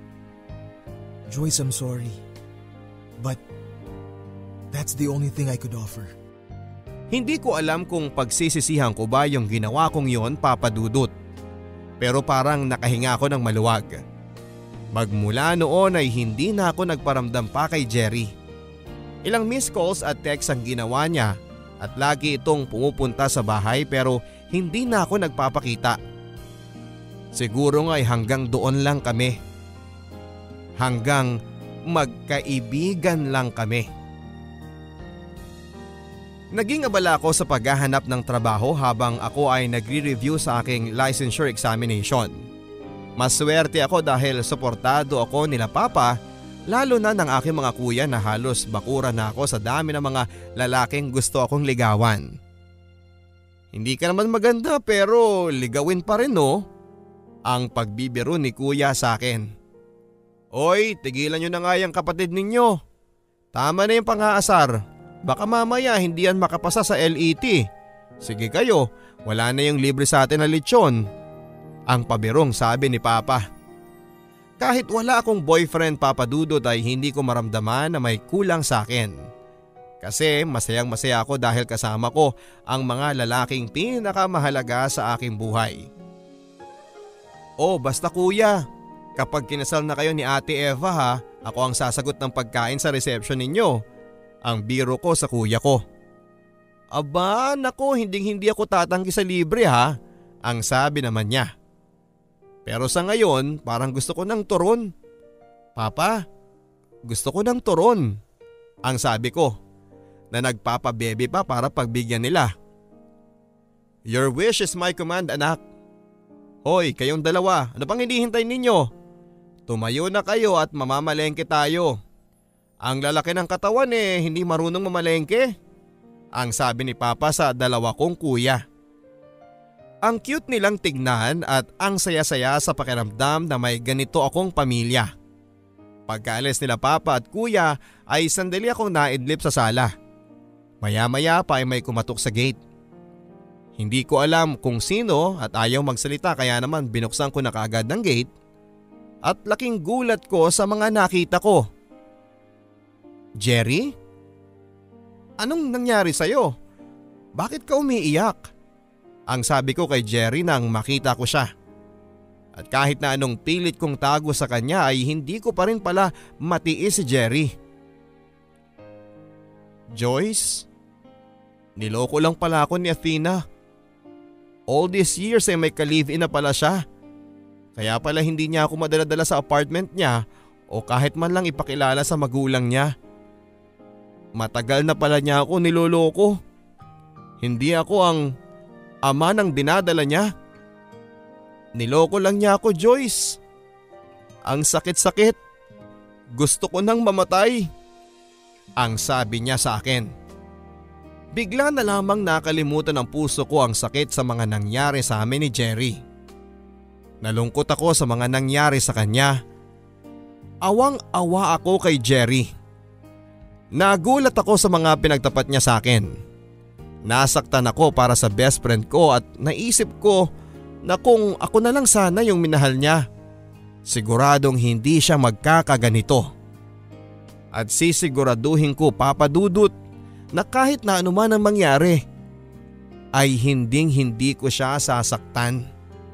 Joyce, I'm sorry. But that's the only thing I could offer. Hindi ko alam kung pagsisisihan ko ba yung ginawa kong yon, Papa Dudut. Pero parang nakahinga ako ng maluwag. Magmula noon ay hindi na ako nagparamdam pa kay Jerry. Ilang missed calls at text ang ginawa niya at lagi itong pumupunta sa bahay pero hindi na ako nagpapakita. Siguro nga ay hanggang doon lang kami. Hanggang magkaibigan lang kami. Naging abala ako sa paghahanap ng trabaho habang ako ay nagre-review sa aking licensure examination. Maswerte ako dahil suportado ako nila Papa, lalo na ng aking mga kuya na halos bakura na ako sa dami ng mga lalaking gusto akong ligawan. Hindi ka naman maganda pero ligawin pa rin, no? Ang pagbibiro ni kuya sa akin. Oy, tigilan nyo na nga yung kapatid ninyo. Tama na yung pang-aasar. Baka mamaya hindi yan makapasa sa L E T. Sige kayo, wala na yung libre sa atin na lechon. Ang pabirong sabi ni Papa. Kahit wala akong boyfriend, Papa Dudut, ay hindi ko maramdaman na may kulang sa akin. Kasi masayang masaya ako dahil kasama ko ang mga lalaking pinakamahalaga sa aking buhay. Oh, basta kuya. Kapag kinasal na kayo ni Ate Eva ha, ako ang sasagot ng pagkain sa reception ninyo. Ang biro ko sa kuya ko. Aba, nako, hindi-hindi ako tatanggi sa libre ha, ang sabi naman niya. Pero sa ngayon, parang gusto ko ng turon. Papa, gusto ko ng turon, ang sabi ko, na nagpapabebe pa para pagbigyan nila. Your wish is my command, anak. Hoy, kayong dalawa, ano pang hinihintay ninyo? Tumayo na kayo at mamamalengke tayo. Ang lalaki ng katawan eh, hindi marunong mamalengke, ang sabi ni Papa sa dalawa kong kuya. Ang cute nilang tignan at ang saya-saya sa pakiramdam na may ganito akong pamilya. Pagkaalis nila Papa at kuya ay sandali akong naidlip sa sala. Maya-maya pa ay may kumatok sa gate. Hindi ko alam kung sino at ayaw magsalita kaya naman binuksan ko na kaagad ng gate at laking gulat ko sa mga nakita ko. Jerry? Anong nangyari sa'yo? Bakit ka umiiyak? Ang sabi ko kay Jerry nang makita ko siya. At kahit na anong pilit kong tago sa kanya ay hindi ko pa rin pala matiis si Jerry. Joyce, niloko lang pala ako ni Athena. All these years ay may ka-live-in na pala siya. Kaya pala hindi niya ako madala-dala sa apartment niya o kahit man lang ipakilala sa magulang niya. Matagal na pala niya ako niloloko. Hindi ako ang ama ng dinadala niya. Niloko lang niya ako, Joyce. Ang sakit-sakit. Gusto ko nang mamatay. Ang sabi niya sa akin. Bigla na lamang nakalimutan ng puso ko ang sakit sa mga nangyari sa amin ni Jerry. Nalungkot ako sa mga nangyari sa kanya. Awang-awa ako kay Jerry. Nagulat ako sa mga pinagtapat niya sa akin. Nasaktan ako para sa best friend ko at naisip ko na kung ako na lang sana yung minahal niya, siguradong hindi siya magkakaganito. At sisiguraduhin ko, Papa Dudut, na kahit na anuman ang mangyari, ay hinding hindi ko siya sasaktan.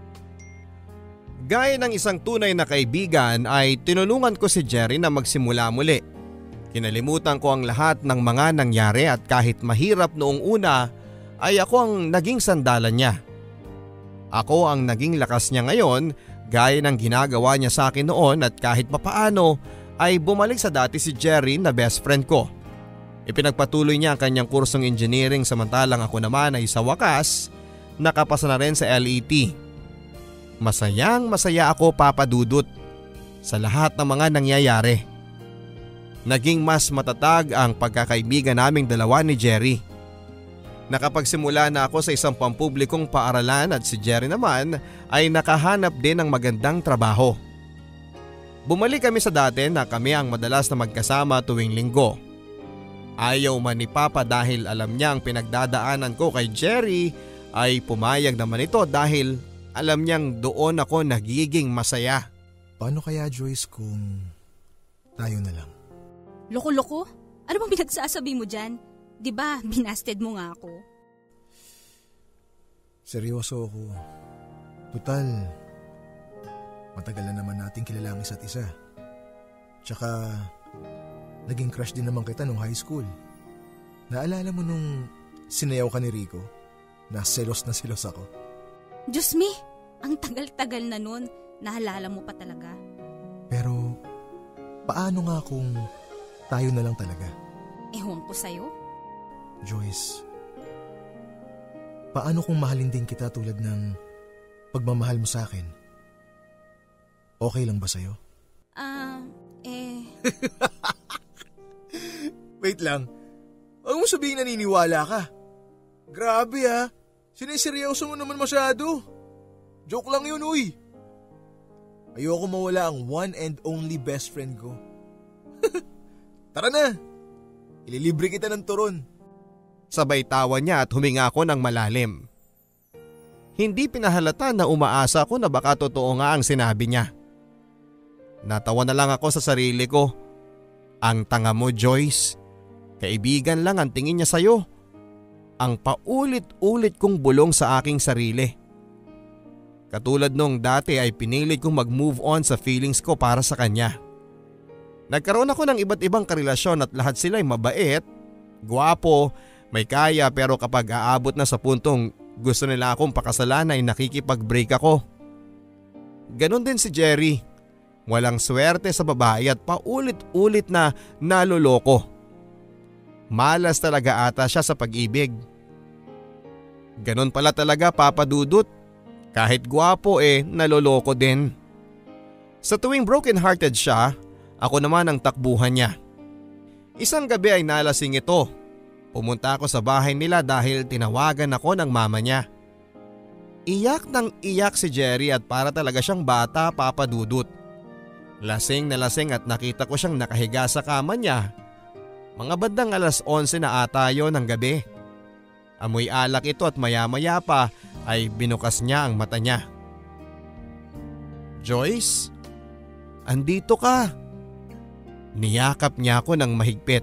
Gaya ng isang tunay na kaibigan ay tinulungan ko si Jerry na magsimula muli. Kinalimutan ko ang lahat ng mga nangyari at kahit mahirap noong una ay ako ang naging sandalan niya. Ako ang naging lakas niya ngayon gaya ng ginagawa niya sa akin noon at kahit papaano ay bumalik sa dati si Jerry na best friend ko. Ipinagpatuloy niya ang kanyang kursong engineering samantalang ako naman ay sa wakas nakapasa na rin sa L E T. Masayang masaya ako, Papa Dudut, sa lahat ng mga nangyayari. Naging mas matatag ang pagkakaibigan naming dalawa ni Jerry. Nakapagsimula na ako sa isang pampublikong paaralan at si Jerry naman ay nakahanap din ng magandang trabaho. Bumalik kami sa dati na kami ang madalas na magkasama tuwing linggo. Ayaw man ni Papa dahil alam niya ang pinagdadaanan ko kay Jerry ay pumayag naman ito dahil alam niyang doon ako nagiging masaya. Paano kaya, Joyce, kung tayo na lang? Loko-loko? Ano bang pinagsasabi mo dyan? Diba binasted mo nga ako? Seryoso ako. Total, matagal na naman nating kilala ang isa't isa. Tsaka, naging crush din naman kita nung high school. Naalala mo nung sinayaw ka ni Rico? Na selos na selos ako. Diyos me, ang tagal-tagal na nun. Naalala mo pa talaga. Pero, paano nga kung tayo na lang talaga? Ewan ko sa'yo. Joyce, paano kung mahalin din kita tulad ng pagmamahal mo sa akin? Okay lang ba sa'yo? Ah, uh, eh... Wait lang. Huwag mo sabihin naniniwala ka. Grabe ha. Siniseryoso mo naman masyado. Joke lang yun, uy. Ayoko mawala ang one and only best friend ko. Tara na. Ililibre kita ng turon. Sabay tawa niya at huminga ako ng malalim. Hindi pinahalata na umaasa ko na baka totoo nga ang sinabi niya. Natawa na lang ako sa sarili ko. Ang tanga mo, Joyce. Kaibigan lang ang tingin niya sa'yo. Ang paulit-ulit kong bulong sa aking sarili. Katulad nung dati ay pinilit kong mag-move on sa feelings ko para sa kanya. Nagkaroon ako ng iba't ibang karelasyon at lahat sila ay mabait, gwapo, may kaya pero kapag aabot na sa puntong gusto nila akong pakasalan ay nakikipag-break ako. Ganon din si Jerry. Walang swerte sa babae at paulit-ulit na naloloko. Malas talaga ata siya sa pag-ibig. Ganon pala talaga, Papa Dudut. Kahit gwapo eh, naloloko din. Sa tuwing broken-hearted siya, ako naman ang takbuhan niya. Isang gabi ay nalasing ito. Pumunta ako sa bahay nila dahil tinawagan ako ng mama niya. Iyak ng iyak si Jerry at para talaga siyang bata, Papa Dudut. Lasing na lasing at nakita ko siyang nakahiga sa kama niya. Mga bandang alas onse na ata yon ng gabi. Amoy alak ito at maya-maya pa ay binukas niya ang mata niya. Joyce, andito ka. Niyakap niya ako ng mahigpit.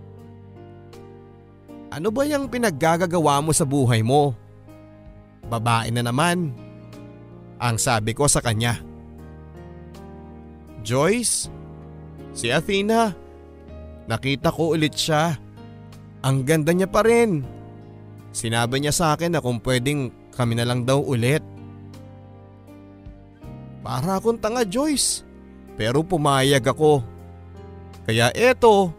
Ano ba yung pinaggagawa mo sa buhay mo? Babae na naman, ang sabi ko sa kanya. Joyce, si Athena, nakita ko ulit siya. Ang ganda niya pa rin. Sinabi niya sa akin na kung pwedeng kami na lang daw ulit. Para akong tanga, Joyce, pero pumayag ako. Kaya eto,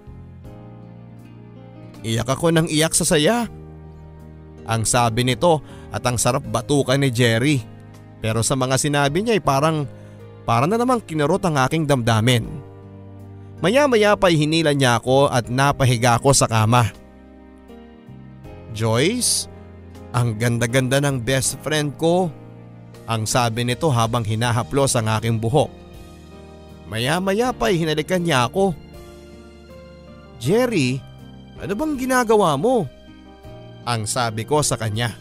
iyak ako ng iyak sa saya. Ang sabi nito at ang sarap batukan ni Jerry. Pero sa mga sinabi niya ay parang, parang na namang kinurot ang aking damdamin. Maya-maya pa hinila niya ako at napahiga ako sa kama. Joyce, ang ganda-ganda ng best friend ko, ang sabi nito habang hinahaplos ang aking buhok. Maya-maya pa ay hinalikan niya ako. Jerry, ano bang ginagawa mo? Ang sabi ko sa kanya.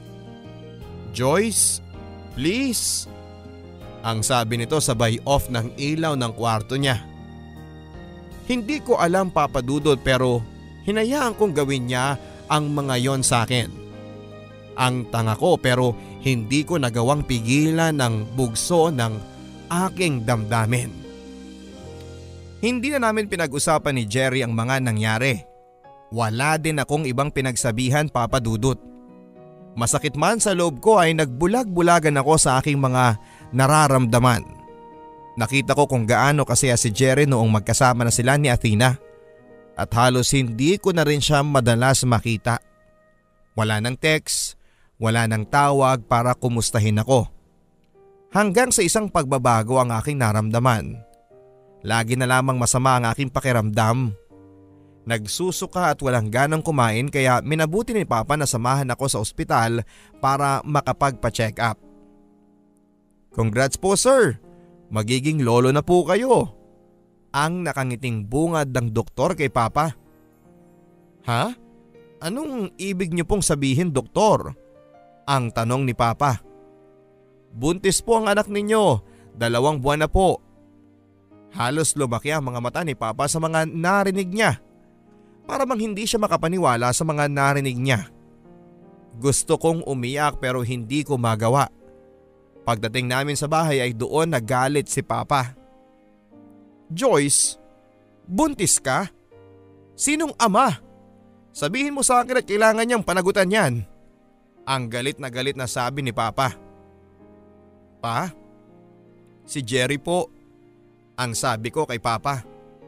Joyce, please. Ang sabi nito sabay off ng ilaw ng kwarto niya. Hindi ko alam Papa Dudut pero hinayaan kong gawin niya ang mga yon sa akin. Ang tanga ko pero hindi ko nagawang pigilan ng bugso ng aking damdamin. Hindi na namin pinag-usapan ni Jerry ang mga nangyari. Wala din akong ibang pinagsabihan Papa Dudut. Masakit man sa loob ko ay nagbulag-bulagan ako sa aking mga nararamdaman. Nakita ko kung gaano kasaya si Jerry noong magkasama na sila ni Athena at halos hindi ko na rin siya madalas makita. Wala nang text, wala nang tawag para kumustahin ako. Hanggang sa isang pagbabago ang aking naramdaman. Lagi na lamang masama ang aking pakiramdam. Nagsusuka at walang ganang kumain kaya minabuti ni Papa na samahan ako sa ospital para makapagpa-check up. Congrats po sir, magiging lolo na po kayo. Ang nakangiting bungad ng doktor kay Papa. Ha? Anong ibig niyo pong sabihin doktor? Ang tanong ni Papa. Buntis po ang anak ninyo, dalawang buwan na po. Halos lumaki ang mga mata ni Papa sa mga narinig niya. Para bang hindi siya makapaniwala sa mga narinig niya. Gusto kong umiyak pero hindi ko magawa. Pagdating namin sa bahay ay doon nagalit si Papa. Joyce, buntis ka? Sinong ama? Sabihin mo sa akin at kailangan niyang panagutan yan. Ang galit na galit na sabi ni Papa. Pa? Si Jerry po. Ang sabi ko kay Papa.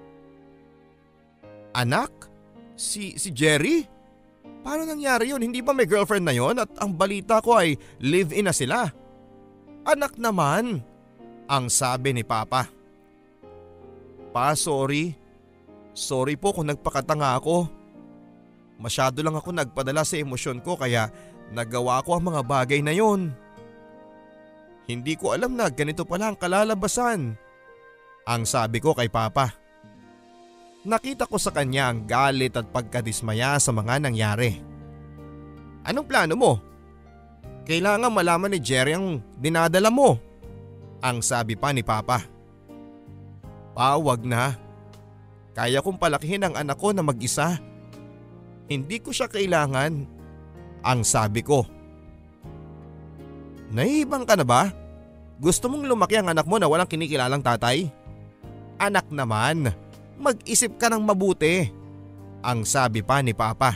Anak? Si, si Jerry? Paano nangyari yun? Hindi ba may girlfriend na yon? At ang balita ko ay live-in na sila. Anak naman. Ang sabi ni Papa. Pa, sorry. Sorry po kung nagpakatanga ako. Masyado lang ako nagpadala sa emosyon ko kaya nagawa ko ang mga bagay na yon. Hindi ko alam na ganito pala ang kalalabasan. Ang sabi ko kay Papa. Nakita ko sa kanya ang galit at pagkadismaya sa mga nangyari. Anong plano mo? Kailangan malaman ni Jerry ang dinadala mo. Ang sabi pa ni Papa. Pa, wag na. Kaya kong palakihin ang anak ko na mag-isa. Hindi ko siya kailangan. Ang sabi ko. Nahihibang ka na ba? Gusto mong lumaki ang anak mo na walang kinikilalang tatay? Anak naman, mag-isip ka ng mabuti. Ang sabi pa ni Papa.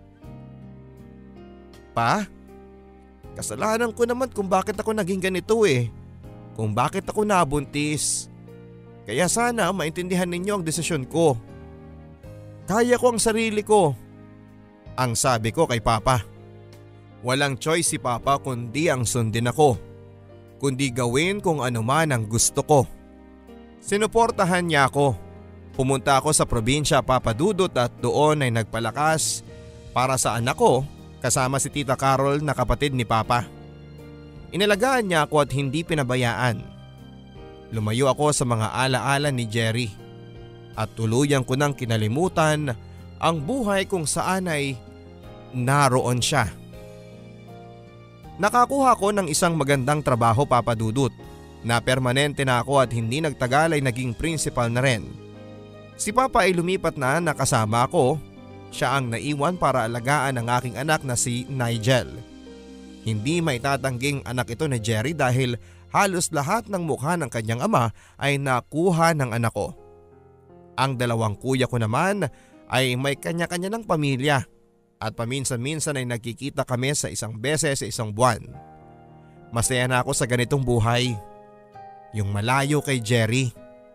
Pa, kasalanan ko naman kung bakit ako naging ganito eh. Kung bakit ako nabuntis. Kaya sana maintindihan ninyo ang desisyon ko. Kaya ko ang sarili ko. Ang sabi ko kay Papa. Walang choice si Papa kundi ang sundin ako. Kundi gawin kung ano man ang gusto ko. Sinuportahan niya ako. Pumunta ako sa probinsya Papa Dudut at doon ay nagpalakas para sa anak ko kasama si Tita Carol na kapatid ni Papa. Inalagaan niya ako at hindi pinabayaan. Lumayo ako sa mga alaala ni Jerry at tuluyang ko nang kinalimutan ang buhay kung saan ay naroon siya. Nakakuha ko ng isang magandang trabaho Papa Dudut na permanente na ako at hindi nagtagal ay naging principal na rin. Si Papa ay lumipat na nakasama ako. Siya ang naiwan para alagaan ang aking anak na si Nigel. Hindi maitatangging anak ito ni Jerry dahil halos lahat ng mukha ng kanyang ama ay nakuha ng anak ko. Ang dalawang kuya ko naman ay may kanya-kanya ng pamilya at paminsan-minsan ay nagkikita kami sa isang beses sa isang buwan. Masaya na ako sa ganitong buhay. Yung malayo kay Jerry.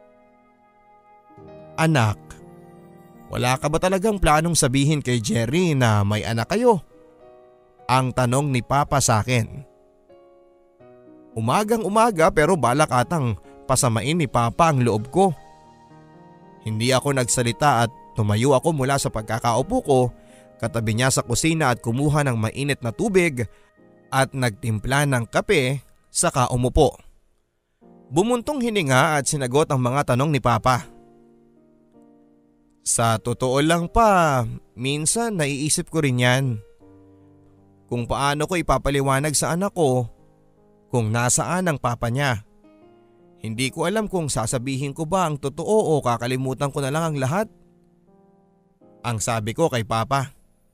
Anak, wala ka ba talagang planong sabihin kay Jerry na may anak kayo? Ang tanong ni Papa sa akin. Umagang umaga pero balak atang pasamain ni Papa ang loob ko. Hindi ako nagsalita at tumayo ako mula sa pagkakaupo ko, katabi niya sa kusina at kumuha ng mainit na tubig at nagtimpla ng kape saka umupo. Bumuntong hininga at sinagot ang mga tanong ni Papa. Sa totoo lang pa, minsan naiisip ko rin yan. Kung paano ko ipapaliwanag sa anak ko kung nasaan ang papa niya. Hindi ko alam kung sasabihin ko ba ang totoo o kakalimutan ko na lang ang lahat. Ang sabi ko kay Papa.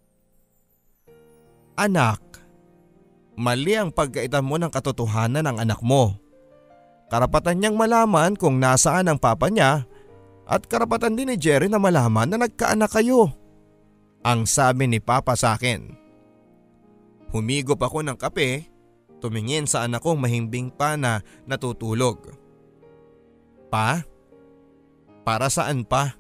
Anak, mali ang pagkaitan mo ng katotohanan ng anak mo. Karapatan niyang malaman kung nasaan ang papa niya at karapatan din ni Jerry na malaman na nagkaanak kayo. Ang sabi ni Papa sa akin. Humigop ako ng kape, tumingin sa anak kong mahimbing pa na natutulog. Pa? Para saan pa?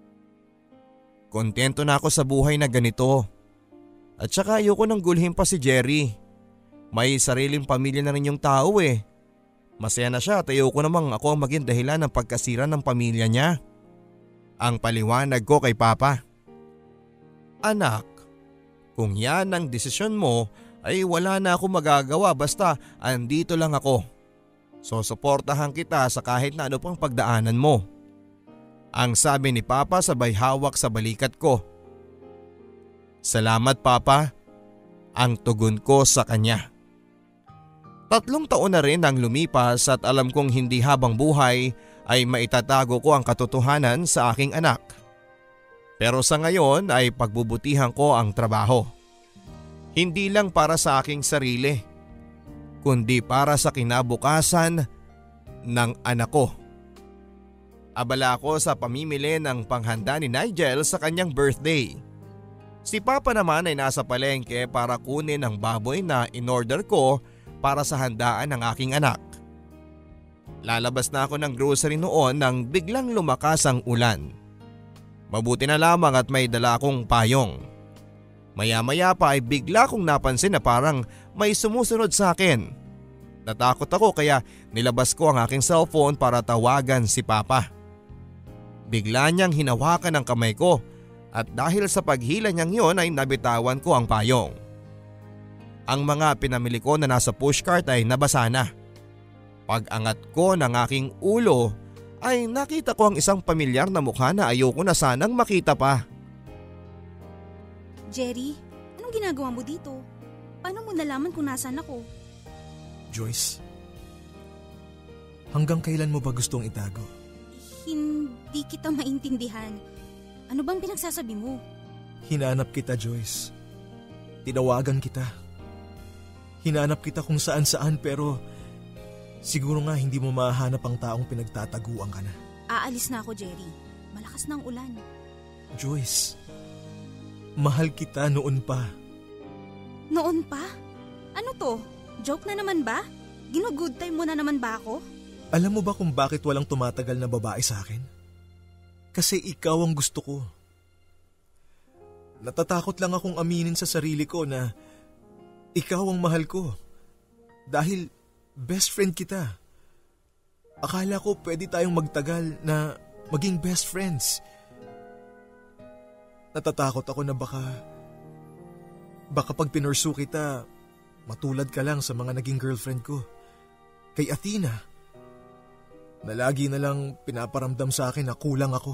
Kontento na ako sa buhay na ganito. At saka ayoko nang gulhin pa si Jerry. May sariling pamilya na rin yung tao eh. Masaya na siya at ayoko namang ako ang maging dahilan ng pagkasira ng pamilya niya. Ang paliwanag ko kay Papa. Anak, kung yan ang desisyon mo ay wala na ako magagawa basta andito lang ako. So suportahan kita sa kahit na ano pang pagdaanan mo. Ang sabi ni Papa sabay hawak sa balikat ko. Salamat Papa, ang tugon ko sa kanya. Tatlong taon na rin ang lumipas at alam kong hindi habang buhay ay maitatago ko ang katotohanan sa aking anak. Pero sa ngayon ay pagbubutihan ko ang trabaho. Hindi lang para sa aking sarili, kundi para sa kinabukasan ng anak ko. Abala ako sa pamimili ng panghanda ni Nigel sa kanyang birthday. Si Papa naman ay nasa palengke para kunin ang baboy na in-order ko para sa handaan ng aking anak. Lalabas na ako ng grocery noon nang biglang lumakas ang ulan. Mabuti na lamang at may dala akong payong. Maya-maya pa ay bigla kong napansin na parang may sumusunod sa akin. Natakot ako kaya nilabas ko ang aking cellphone para tawagan si Papa. Bigla niyang hinawakan ang kamay ko at dahil sa paghila niyang yon ay nabitawan ko ang payong. Ang mga pinamili ko na nasa pushcart ay nabasa na. Pag-angat ko ng aking ulo ay nakita ko ang isang pamilyar na mukha na ayoko na sanang makita pa. Jerry, anong ginagawa mo dito? Paano mo nalaman kung nasaan ako? Joyce, hanggang kailan mo ba gustong itago? Hindi kita maintindihan. Ano bang pinagsasabi mo? Hinanap kita, Joyce. Tinawagan kita. Hinanap kita kung saan-saan pero siguro nga hindi mo mahanap ang taong pinagtataguan ka na. Aalis na ako, Jerry. Malakas na ang ulan. Joyce, mahal kita noon pa. Noon pa? Ano to? Joke na naman ba? Gino-good time mo na naman ba ako? Alam mo ba kung bakit walang tumatagal na babae sa akin? Kasi ikaw ang gusto ko. Natatakot lang akong aminin sa sarili ko na ikaw ang mahal ko. Dahil best friend kita. Akala ko pwede tayong magtagal na maging best friends. Natatakot ako na baka, baka pag pinursu kita, matulad ka lang sa mga naging girlfriend ko. Kay Athena, na lagi na lang pinaparamdam sa akin na kulang ako.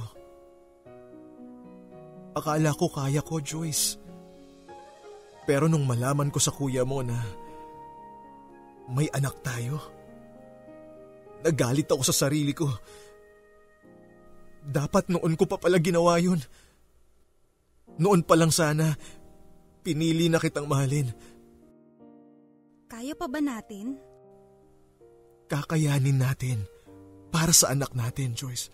Akala ko kaya ko, Joyce. Pero nung malaman ko sa kuya mo na may anak tayo, nagalit ako sa sarili ko. Dapat noon ko pa pala ginawa yun. Noon pa lang sana, pinili na kitang mahalin. Kaya pa ba natin? Kakayanin natin para sa anak natin, Joyce.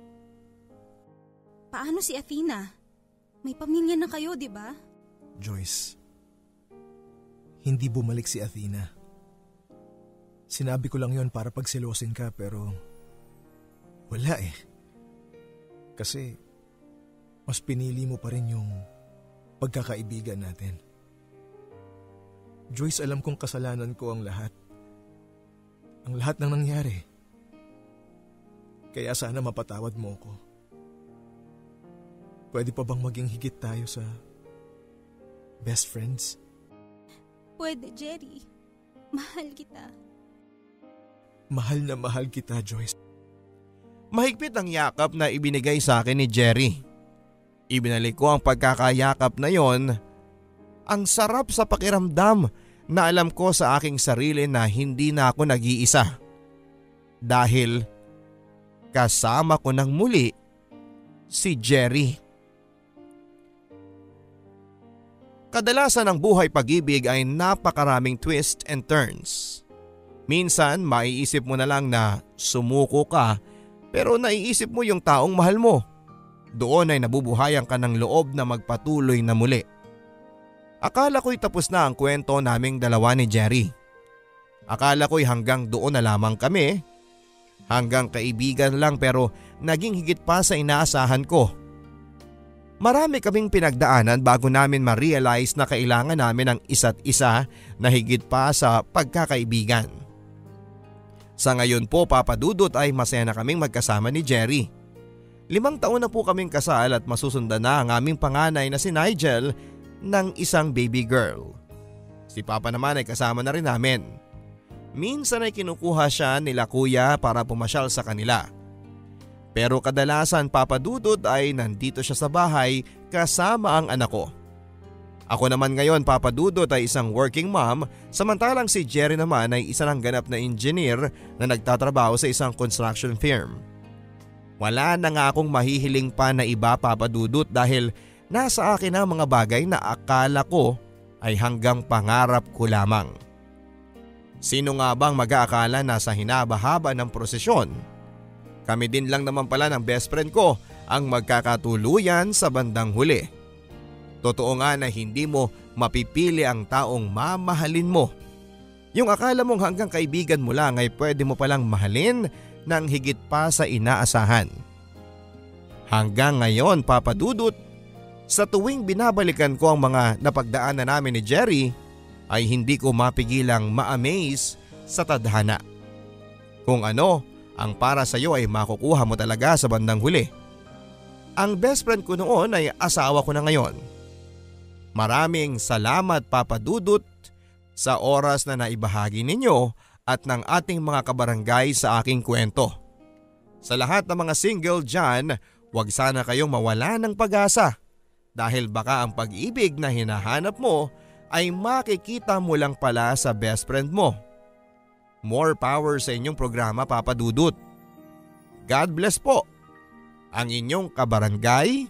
Paano si Athena? May pamilya na kayo, di ba? Joyce, hindi bumalik si Athena. Sinabi ko lang yon para pagselosin ka pero wala eh. Kasi mas pinili mo pa rin yung pagkakaibigan natin. Joyce, alam kong kasalanan ko ang lahat. Ang lahat ng nangyari. Kaya sana mapatawad mo ko. Pwede pa bang maging higit tayo sa best friends? Pwede, Jerry. Mahal kita. Mahal na mahal kita, Joyce. Mahigpit ang yakap na ibinigay sa akin ni Jerry. Ibinalik ko ang pagkakayakap na yon. Ang sarap sa pakiramdam na alam ko sa aking sarili na hindi na ako nag-iisa. Dahil kasama ko ng muli si Jerry. Kadalasan ang buhay pag-ibig ay napakaraming twist and turns. Minsan maiisip mo na lang na sumuko ka pero naiisip mo yung taong mahal mo. Doon ay nabubuhayan ka ng loob na magpatuloy na muli. Akala ko'y tapos na ang kwento naming dalawa ni Jerry. Akala ko'y hanggang doon na lamang kami. Hanggang kaibigan lang pero naging higit pa sa inaasahan ko. Marami kaming pinagdaanan bago namin ma-realize na kailangan namin ng isa't isa na higit pa sa pagkakaibigan. Sa ngayon po, Papa Dudut, ay masaya na kaming magkasama ni Jerry. Limang taon na po kaming kasal at masusundan na ang aming panganay na si Nigel ng isang baby girl. Si Papa naman ay kasama na rin namin. Minsan ay kinukuha siya nila kuya para pumasyal sa kanila. Pero kadalasan, Papa Dudut, ay nandito siya sa bahay kasama ang anak ko. Ako naman ngayon, Papa Dudut, ay isang working mom, samantalang si Jerry naman ay isa ng ganap na engineer na nagtatrabaho sa isang construction firm. Wala na nga akong mahihiling pa na iba, Papa Dudut, dahil nasa akin ang mga bagay na akala ko ay hanggang pangarap ko lamang. Sino nga bang mag-aakala na sa hinaba-haba ng prosesyon? Kami din lang naman pala ng best friend ko ang magkakatuluyan sa bandang huli. Totoo nga na hindi mo mapipili ang taong mamahalin mo. Yung akala mong hanggang kaibigan mo lang ay pwede mo palang mahalin ng higit pa sa inaasahan. Hanggang ngayon, Papa Dudut, sa tuwing binabalikan ko ang mga napagdaanan namin ni Jerry, ay hindi ko mapigilang ma-amaze sa tadhana. Kung ano ang para sa iyo ay makukuha mo talaga sa bandang huli. Ang best friend ko noon ay asawa ko na ngayon. Maraming salamat, Papa Dudut, sa oras na naibahagi ninyo at ng ating mga kabarangay sa aking kwento. Sa lahat ng mga single dyan, huwag sana kayong mawala ng pag-asa dahil baka ang pag-ibig na hinahanap mo ay makikita mo lang pala sa best friend mo. More power sa inyong programa, Papa Dudut. God bless po. Ang inyong kabarangay,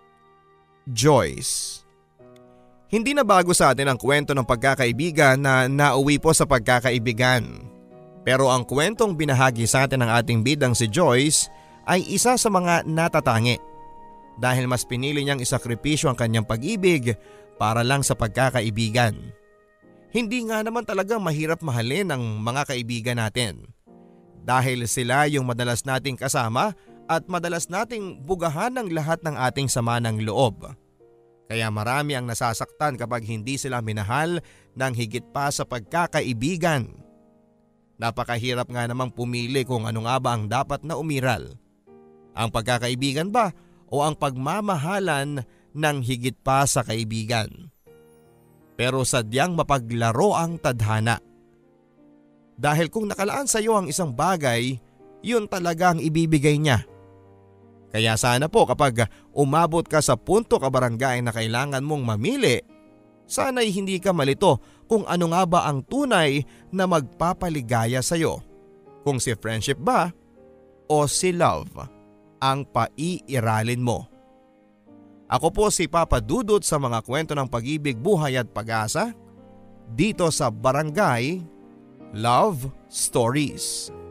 Joyce. Hindi na bago sa atin ang kwento ng pagkakaibigan na nauwi po sa pagkakaibigan. Pero ang kwentong binahagi sa atin ng ating bidang si Joyce ay isa sa mga natatangi. Dahil mas pinili niyang isakripisyo ang kanyang pag-ibig para lang sa pagkakaibigan. Hindi nga naman talaga mahirap mahalin ang mga kaibigan natin. Dahil sila yung madalas nating kasama at madalas nating bugahan ng lahat ng ating sama ng loob. Kaya marami ang nasasaktan kapag hindi sila minahal ng higit pa sa pagkakaibigan. Napakahirap nga namang pumili kung ano nga ba ang dapat na umiral. Ang pagkakaibigan ba o ang pagmamahalan ng higit pa sa kaibigan? Pero sadyang mapaglaro ang tadhana. Dahil kung nakalaan sa iyo ang isang bagay, yun talaga ang ibibigay niya. Kaya sana po kapag umabot ka sa punto, kabarangay, na kailangan mong mamili, sana'y hindi ka malito kung ano nga ba ang tunay na magpapaligaya sa iyo. Kung si friendship ba o si love ang paiiralin mo. Ako po si Papa Dudut sa mga kwento ng pag-ibig, buhay at pag-asa dito sa Barangay Love Stories.